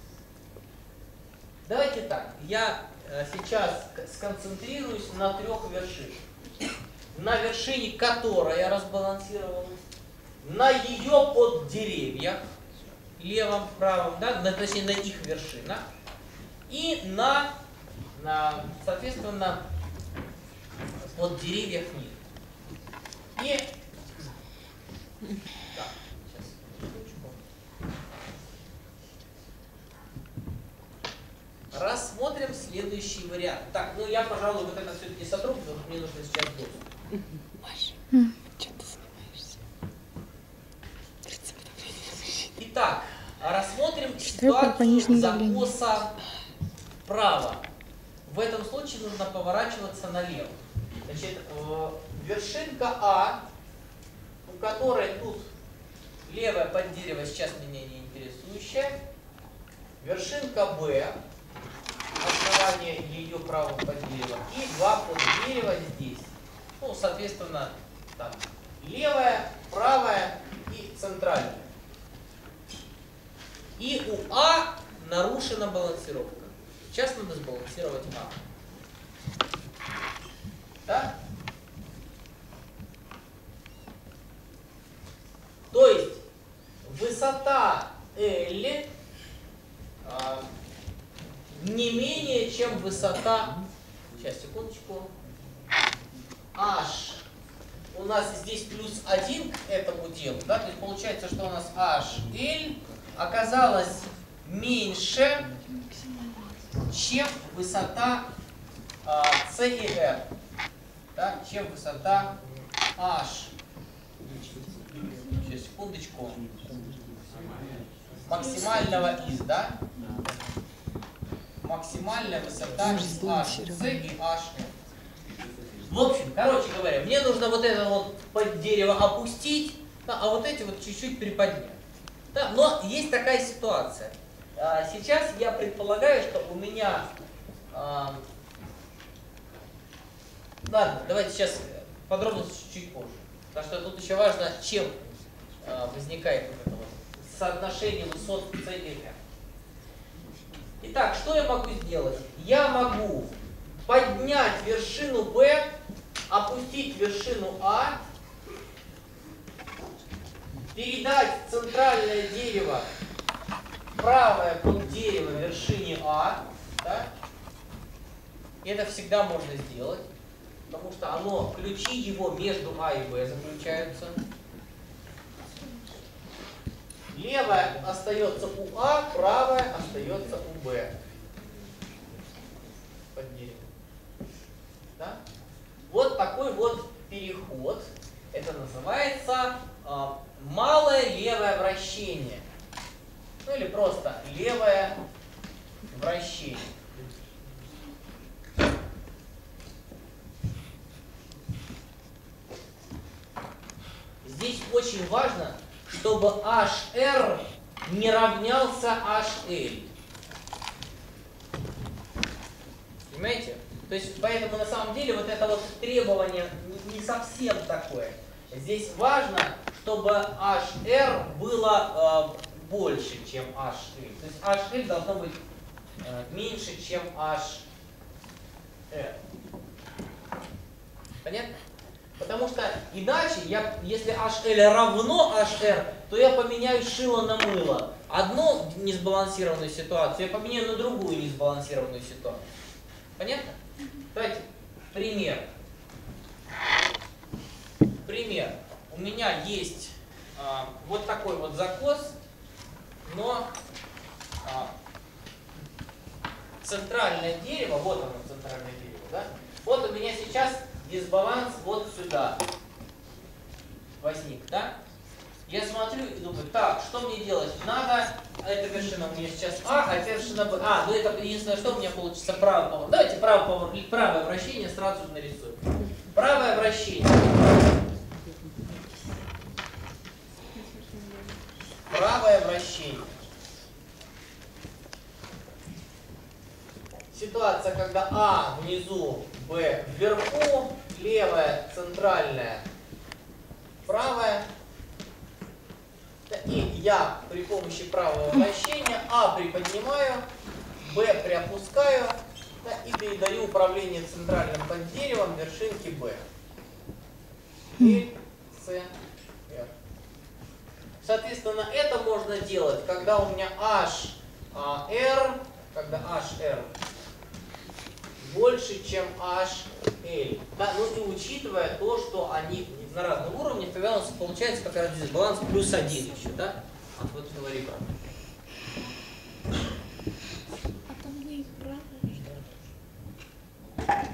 Давайте так. Я сейчас сконцентрируюсь на 3 вершинах. На вершине, которая разбалансирована, на ее поддеревьях, левом, правом, да, точнее на их вершинах, и на соответственно, поддеревьях них. И так, сейчас, рассмотрим следующий вариант. Так, ну я, пожалуй, вот это все-таки сотру, потому что мне нужно сейчас доступ. Маша, чем ты занимаешься? Итак, рассмотрим ситуацию закоса вправо. В этом случае нужно поворачиваться налево. Значит, вершинка А, у которой тут левое поддерево, сейчас меня не интересующее. Вершинка Б, основание ее правого поддерева. И 2 поддерева здесь. Ну, соответственно, так, левое, правое и центральное. И у А нарушена балансировка. Сейчас надо сбалансировать А. Да? То есть высота L не менее, чем высота, сейчас, секундочку, H. У нас здесь плюс 1 к этому делу, да? То есть получается, что у нас HL оказалась меньше, чем высота C и R, да? Чем высота H. Сейчас, секундочку. Максимального из, да? Максимальная высота из HC и HF. В общем, короче говоря, мне нужно вот это вот под дерево опустить, да, а вот эти вот чуть-чуть приподнять. Да, но есть такая ситуация. Сейчас я предполагаю, что у меня... Ладно, давайте сейчас подробности чуть позже. Потому что тут еще важно, чем возникает вот это вот соотношение высот C и R. Итак, что я могу сделать? Я могу поднять вершину B, опустить вершину А, передать центральное дерево, правое поддерево вершине А. Да? Это всегда можно сделать, потому что ключи его между А и Б заключаются. Левая остается у А, правая остается у Б. Под деревом. Да? Вот такой вот переход. Это называется малое левое вращение. Ну или просто левое вращение. Здесь очень важно, чтобы HR не равнялся HL. Понимаете? То есть, поэтому на самом деле вот это вот требование не совсем такое. Здесь важно, чтобы HR было больше, чем HL. То есть HL должно быть меньше, чем HR. Понятно? Потому что иначе, если HL равно HR, то я поменяю шило на мыло. Одну несбалансированную ситуацию я поменяю на другую несбалансированную ситуацию. Понятно? Давайте пример. Пример. У меня есть вот такой вот закос, но центральное дерево, вот оно центральное дерево, да? Вот у меня сейчас дисбаланс вот сюда возник, да? Я смотрю и думаю, так, что мне делать? Надо, эта вершина у меня сейчас А, а вершина Б. Ну это единственное, что у меня получится правый поворот. Давайте правое вращение сразу же нарисуем. Правое вращение. Правое вращение. Ситуация, когда А внизу, Б вверху, левая, центральная, правая. И я при помощи правого вращения А приподнимаю, Б приопускаю, да, и передаю управление центральным поддеревом вершинки Б. L, C, R. Соответственно, это можно делать, когда у меня HR, когда HR больше, чем HL. Да, ну и учитывая то, что они на разных уровнях, тогда у нас получается как раз здесь баланс плюс 1 еще, да? Вот говори правда. А там не правда.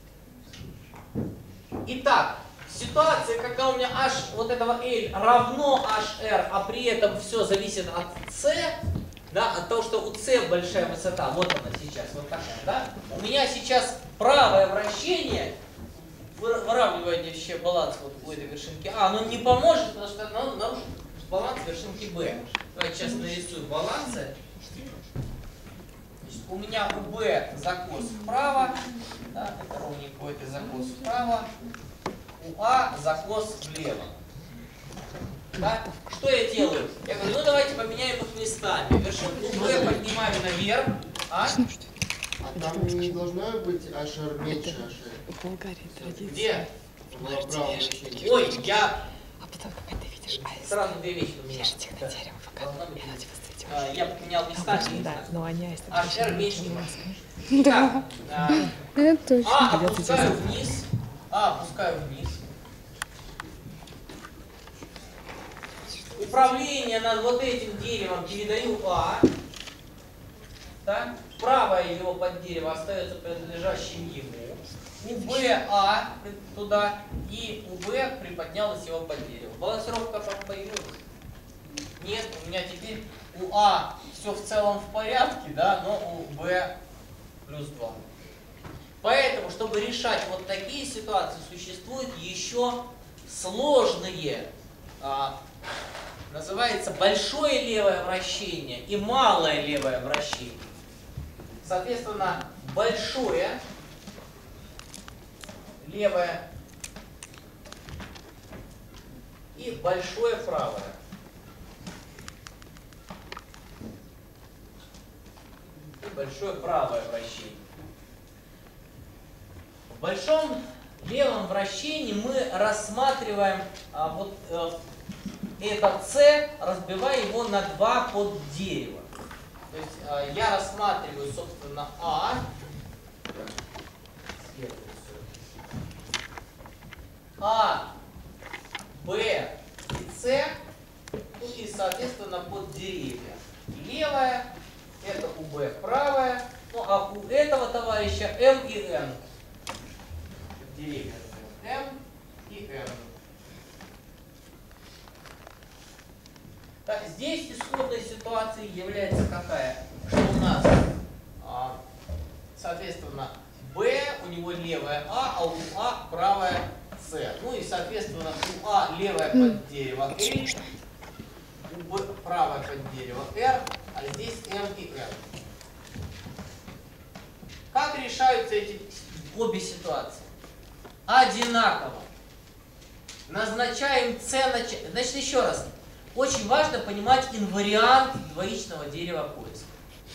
Итак, ситуация, когда у меня H, вот этого L равно HR, а при этом все зависит от C, да, от того, что у C большая высота, вот она сейчас, вот такая, да? У меня сейчас правое вращение, выравнивающее баланс вот у этой вершинки А, оно не поможет, потому что оно нарушит баланс вершинки Б. Давайте сейчас нарисую балансы. Значит, у меня у Б закос вправо, да, это ровненько, это закос вправо, у А закос влево. Да? Что я делаю? Я говорю, ну давайте поменяем их местами. Вершинку Б поднимаю наверх, А там не должно быть ашер меньше ашер? В Болгарии традиция. Где? Правое вращение. Ой, я А потом, как ты видишь, аист, сразу две вещи поменял. вяжете их на дерево, пока Должна быть. и оно тебя встретит. Я поменял местами. Да, но они аисты Ашер меньше. лаской. Итак, Это точно. опускаю вниз. Опускаю вниз. Управление над вот этим деревом передаю Да? Правое его под дерево остается принадлежащим ему. У Б туда, и у Б приподнялось его под дерево. Балансировка появилась? Нет, у меня теперь у все в целом в порядке, да, но у Б плюс 2. Поэтому, чтобы решать вот такие ситуации, существуют еще сложные, называется большое левое вращение и малое левое вращение. Соответственно, большое левое и большое правое. И большое правое вращение. В большом левом вращении мы рассматриваем это С, разбивая его на 2 поддерева. То есть я рассматриваю, собственно, Б и С, и, соответственно, поддеревья. Левое, это у Б правое, ну а у этого товарища М и Н. Деревья М и Н. Так, здесь исходной ситуацией является какая? Что у нас, соответственно, Б, у него левая а у правая С. Ну и, соответственно, у левая под дерево Л, у Б правая под дерево Р, а здесь М и Н. Как решаются эти обе ситуации? Одинаково. Назначаем С начальником. Значит, еще раз. Очень важно понимать инвариант двоичного дерева поиска.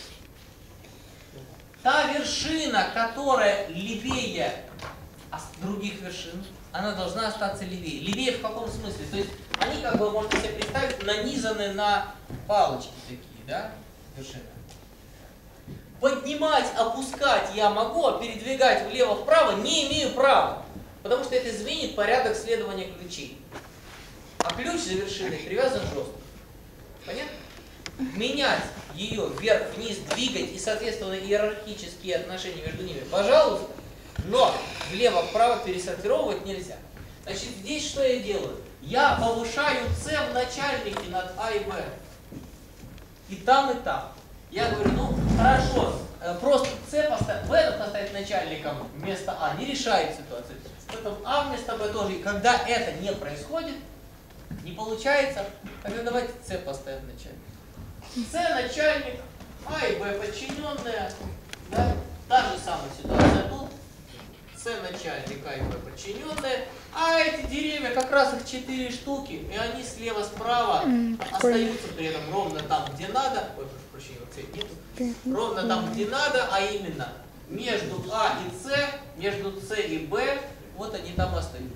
Та вершина, которая левее других вершин, она должна остаться левее. Левее в каком смысле? То есть они, как вы можете себе представить, нанизаны на палочки такие, да, вершины. Поднимать, опускать я могу, а передвигать влево-вправо не имею права, потому что это изменит порядок следования ключей. А ключ за вершиной привязан жестко. Понятно? Менять ее вверх-вниз, двигать и, соответственно, иерархические отношения между ними, пожалуйста, но влево-вправо пересортировать нельзя. Значит, здесь что я делаю? Я повышаю С в начальнике над А и Б. И там, и там. Я говорю, ну, хорошо, просто С поставить, В этот поставить начальником вместо А не решает ситуацию. Поэтому А вместо Б тоже. И когда это не происходит, не получается, тогда давайте С поставим начальник. С начальник, А и Б подчиненные, да? Та же самая ситуация тут. С начальник, А и Б подчиненные. А эти деревья, как раз их 4 штуки, и они слева-справа остаются при этом ровно там, где надо. Ой, прошу прощения, вот цвет нету. Ровно там, где надо, а именно между А и С, между С и Б, вот они там остаются.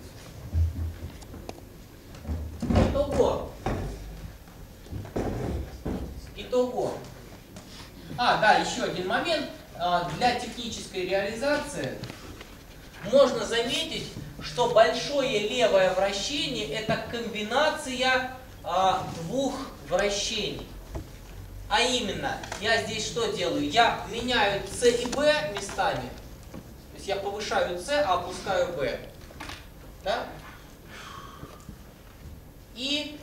Итого. Да, еще один момент. Для технической реализации можно заметить, что большое левое вращение – это комбинация двух вращений. А именно, я здесь что делаю? Я меняю С и Б местами. То есть я повышаю С, а опускаю Б. Да? И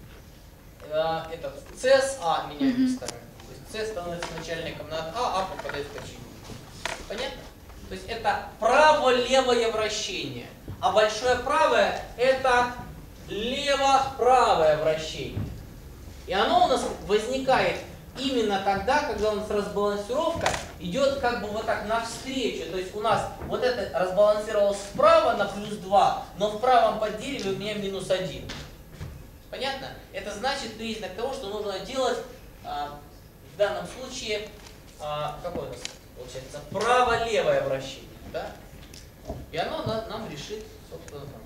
С с А меняю местами. То есть С становится начальником над А попадает в подчинение. Понятно? То есть это право-левое вращение. А большое правое – это лево-правое вращение. И оно у нас возникает именно тогда, когда у нас разбалансировка идет как бы вот так навстречу. То есть у нас вот это разбалансировалось справа на плюс 2, но в правом поддереве у меня минус 1. Понятно? Это значит признак того, что нужно делать в данном случае, какой у нас Получается право-левое вращение. Да? И оно нам решит, собственно, там.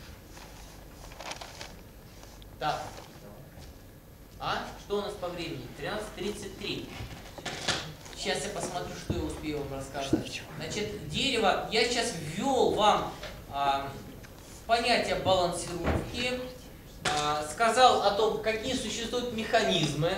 Так. А? Что у нас по времени? 13:33. Сейчас я посмотрю, что я успею вам рассказать. Значит, дерево. Я сейчас ввел вам понятие балансировки. Сказал о том, какие существуют механизмы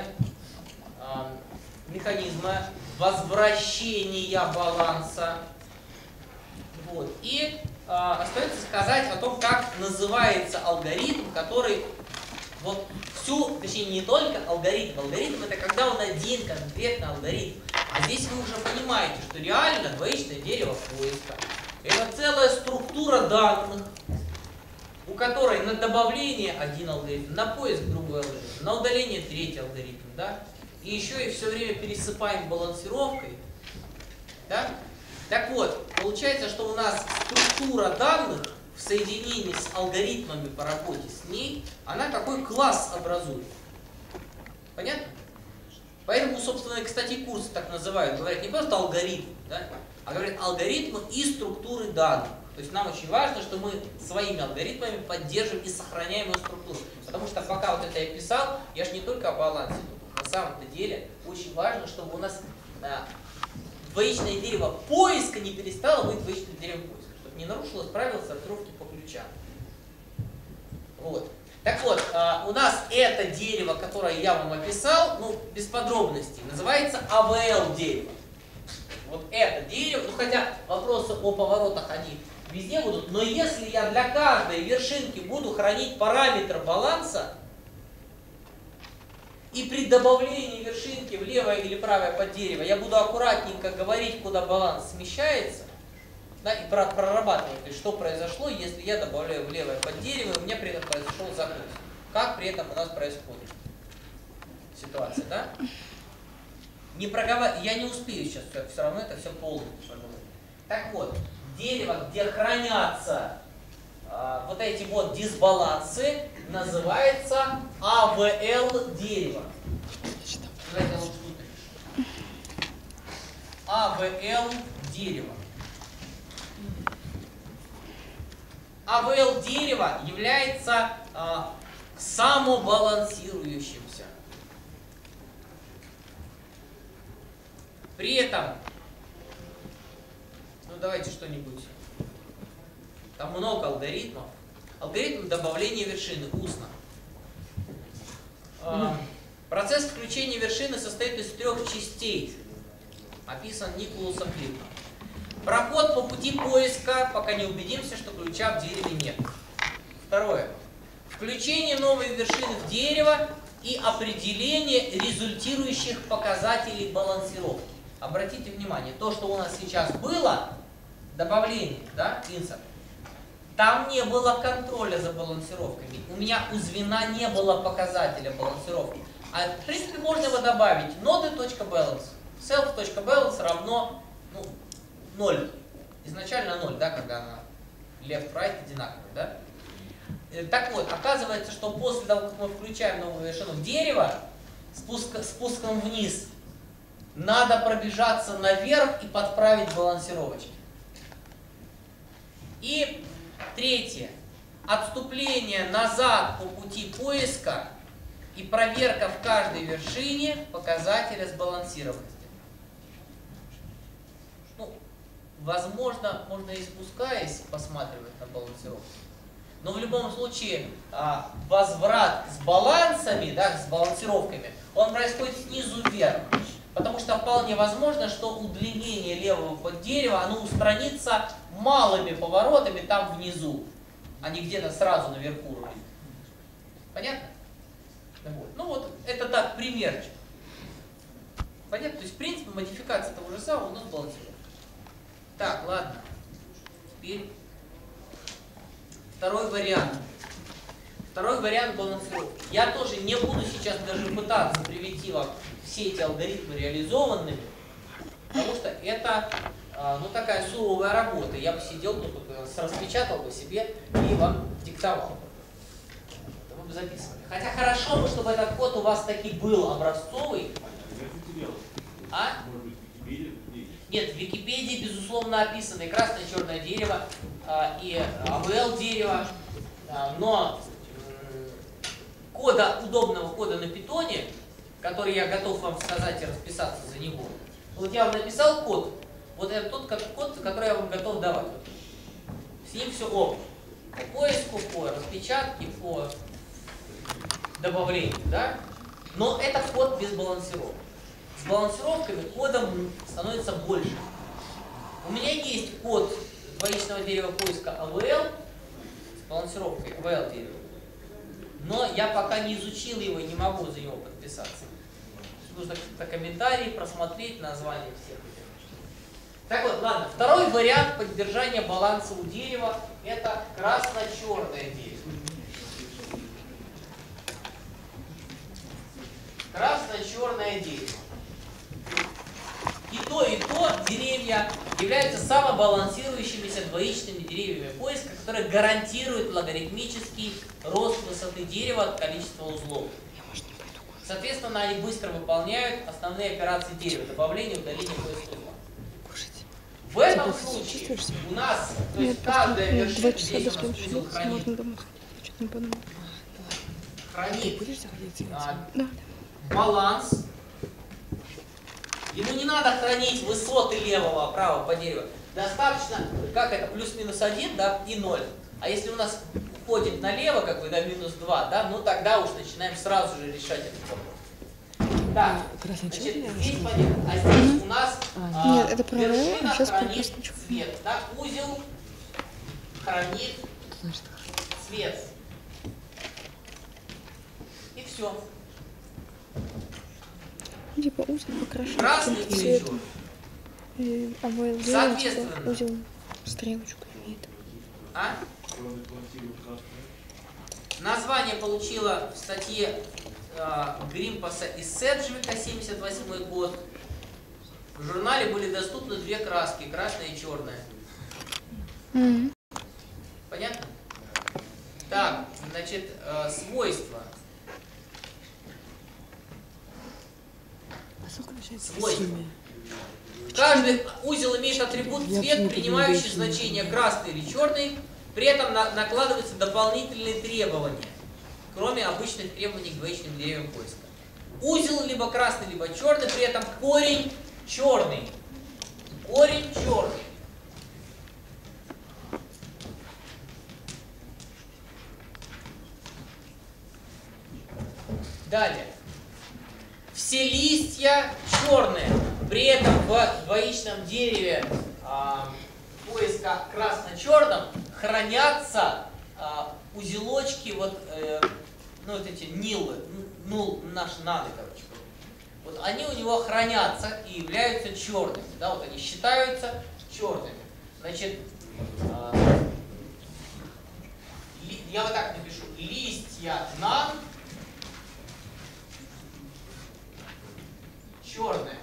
возвращения баланса. Вот. И остается сказать о том, как называется алгоритм, который вот точнее не только алгоритм. Алгоритм — это когда он один конкретно алгоритм. А здесь вы уже понимаете, что реально двоичное дерево поиска — это целая структура данных, у которой на добавление один алгоритм, на поиск другой алгоритм, на удаление третий алгоритм, да? И еще и все время пересыпаем балансировкой. Да? Так вот, получается, что у нас структура данных в соединении с алгоритмами по работе с ней, она какой класс образует. Понятно? Поэтому, собственно, кстати, курсы так называют. Говорят не просто алгоритм, да? А говорят алгоритмы и структуры данных. То есть нам очень важно, что мы своими алгоритмами поддерживаем и сохраняем эту структуру. Потому что пока вот это я писал, я же не только о балансе думал. На самом-то деле очень важно, чтобы у нас двоичное дерево поиска не перестало быть двоичным деревом поиска. Чтобы не нарушилось правило сортировки по ключам. Вот. Так вот, у нас это дерево, которое я вам описал, ну, без подробностей, называется АВЛ дерево. Вот это дерево, ну хотя вопросы о поворотах, они везде будут, но если я для каждой вершинки буду хранить параметр баланса, и при добавлении вершинки в левое или правое под дерево я буду аккуратненько говорить, куда баланс смещается, да, и прорабатывать, то есть, что произошло, если я добавляю в левое под дерево, и у меня при этом произошел закос. Как при этом у нас происходит ситуация, да? Не проговаривать, я не успею сейчас, все равно это все полностью проговорить. Так вот, дерево, где хранятся вот эти вот дисбалансы, называется АВЛ дерево. Давайте я лучше тут напишу. АВЛ дерево. АВЛ дерево является самобалансирующимся. При этом, ну давайте что-нибудь. Там много алгоритмов. Алгоритм добавления вершины устно. Процесс включения вершины состоит из 3 частей. Описан Николасом Клифтоном. Проход по пути поиска, пока не убедимся, что ключа в дереве нет. Второе. Включение новой вершины в дерево и определение результирующих показателей балансировки. Обратите внимание, то, что у нас сейчас было, добавление, да, инсерт, там не было контроля за балансировками. У меня у звена не было показателя балансировки. А в принципе можно его добавить. Node.balance. Self.balance равно 0. Изначально 0, да, когда она left-right одинаковая, да? Так вот, оказывается, что после того, как мы включаем новую вершину в дерево, спуском вниз, надо пробежаться наверх и подправить балансировочки. И третье. Отступление назад по пути поиска и проверка в каждой вершине показателя сбалансированности. Ну, возможно, можно и спускаясь посматривать на балансировку. Но в любом случае возврат с балансами, да, с балансировками, он происходит снизу вверх. Потому что вполне возможно, что удлинение левого под дерево, оно устранится малыми поворотами там внизу, а не где-то сразу наверху рулит. Понятно? Вот. Ну вот, это так, примерчик. Понятно? То есть, в принципе, модификация того же самого у нас балансирует. Так, ладно. Теперь второй вариант. Второй вариант балансировки. Я тоже не буду сейчас даже пытаться привести вам все эти алгоритмы реализованными, потому что это ну, такая суровая работа. Я бы сидел тут, распечатал бы себе и вам диктовал. Вы бы записывали. Хотя хорошо бы, чтобы этот код у вас таки был образцовый. А? Нет, в Википедии, безусловно, описано и красное, и черное дерево, и АВЛ дерево, но удобного кода на питоне, который я готов вам сказать и расписаться за него, вот я вам написал код, вот это тот код, который я вам готов давать. С ним все ок. По поиску, по распечатке, по добавлению, да? Но это код без балансировок. С балансировками кодом становится больше. У меня есть код двоичного дерева поиска AVL с балансировкой AVL дерева, но я пока не изучил его и не могу за него подписаться. Нужно какие-то комментарии просмотреть, название всех этих. Так вот, ладно. Второй вариант поддержания баланса у дерева – это красно-черное дерево. Красно-черное дерево. И то деревья являются самобалансирующимися двоичными деревьями поиска, которые гарантируют логарифмический рост высоты дерева от количества узлов. Соответственно, они быстро выполняют основные операции дерева – добавление, удаление, поиск узла. В этом случае у нас, то есть каждая вершина, здесь у нас узел хранит баланс. Ему не надо хранить высоты левого, правого по дереву. Достаточно, как это, плюс-минус 1, да, и 0. А если у нас уходит налево, как бы, да, минус 2, да, ну тогда уж начинаем сразу же решать этот вопрос. Так, значит, здесь понятно. А здесь у нас нет, это вершина сейчас хранит цвет. Да? Узел хранит цвет. И все. Типа узел покрашен Красный цветом. Соответственно. Узел стрелочку имеет. А? Название получила в статье Гримпаса и Седжвика, 78 год. В журнале были доступны две краски, красная и черная. Понятно? Так, значит, свойства. Свойства. Каждый узел имеет атрибут цвет, принимающий значение красный или черный, при этом накладываются дополнительные требования, кроме обычных требований к двоичным деревьям поиска. Узел либо красный, либо черный, при этом корень черный. Корень черный. Далее. Все листья черные. При этом в двоичном дереве поиска красно-черном хранятся узелочки, вот эти нилы, наши нады, короче. Вот они у него хранятся и являются черными. Да, вот они считаются черными. Значит, я вот так напишу. Листья нан черные.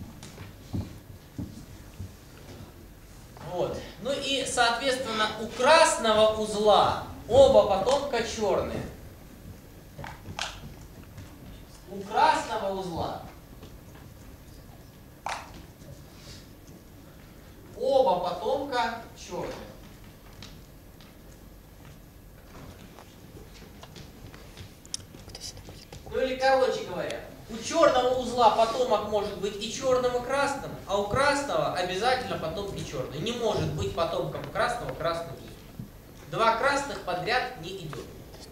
Вот. Ну и, соответственно, у красного узла оба потомка черные. У красного узла оба потомка черные. Ну или, короче говоря, у черного узла потомок может быть и черным, и красным, а у красного обязательно потомки черные. Не может быть потомком красного красный узел. Два красных подряд не идет.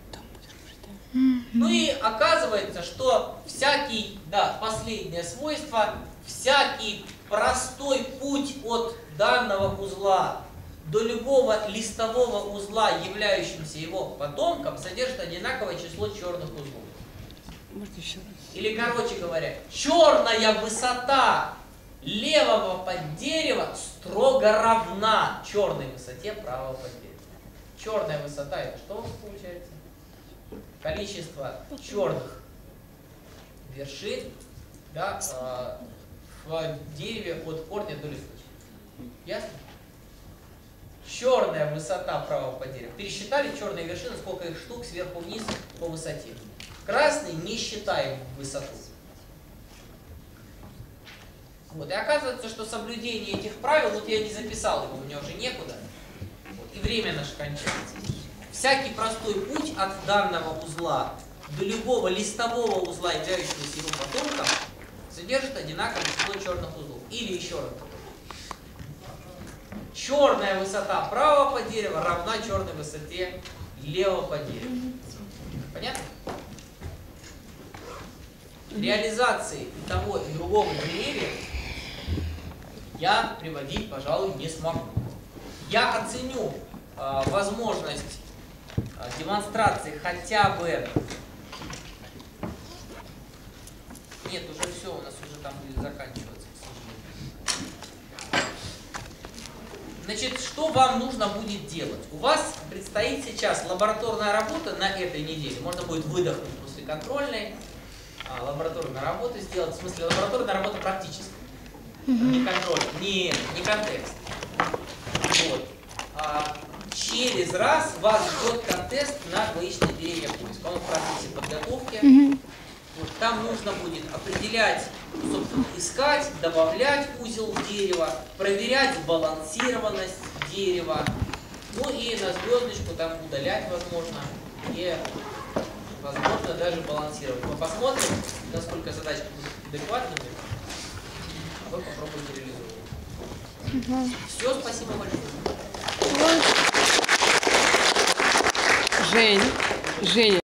Ну и оказывается, что всякий, да, последнее свойство, всякий простой путь от данного узла до любого листового узла, являющимся его потомком, содержит одинаковое число черных узлов. Можно еще раз? Или, короче говоря, черная высота левого поддерева строго равна черной высоте правого поддерева. Черная высота — это что у нас получается? Количество черных вершин, да, в дереве от корня до листочка. Ясно? Черная высота правого поддерева. Пересчитали черные вершины, сколько их штук сверху вниз по высоте. Красный не считаем высоту. Вот. И оказывается, что соблюдение этих правил, вот я не записал его, у меня уже некуда, вот, и время наше кончается. Всякий простой путь от данного узла до любого листового узла, являющегося его потомком, содержит одинаковое число черных узлов. Или еще раз. Черная высота правого по дереву равна черной высоте левого по дереву. Понятно? Реализации и того и другого деревья я приводить, пожалуй, не смогу. Я оценю возможность демонстрации хотя бы... Нет, уже все, у нас уже там будет заканчиваться, к сожалению. Значит, что вам нужно будет делать? У вас предстоит сейчас лабораторная работа на этой неделе. Можно будет выдохнуть после контрольной, лабораторную работу сделать. В смысле, лабораторная работа практическая. Не контроль, не контекст. Вот. Через раз вас ждет контест на двоичное деревья поиска. Он в процессе подготовки. Вот, там нужно будет определять, собственно, искать, добавлять узел дерева, проверять сбалансированность дерева, ну и на звездочку там удалять, возможно, и, возможно, даже балансировать. Мы посмотрим, насколько задачки будут адекватными, а вы попробуйте реализовывать. Все, спасибо большое. Женя.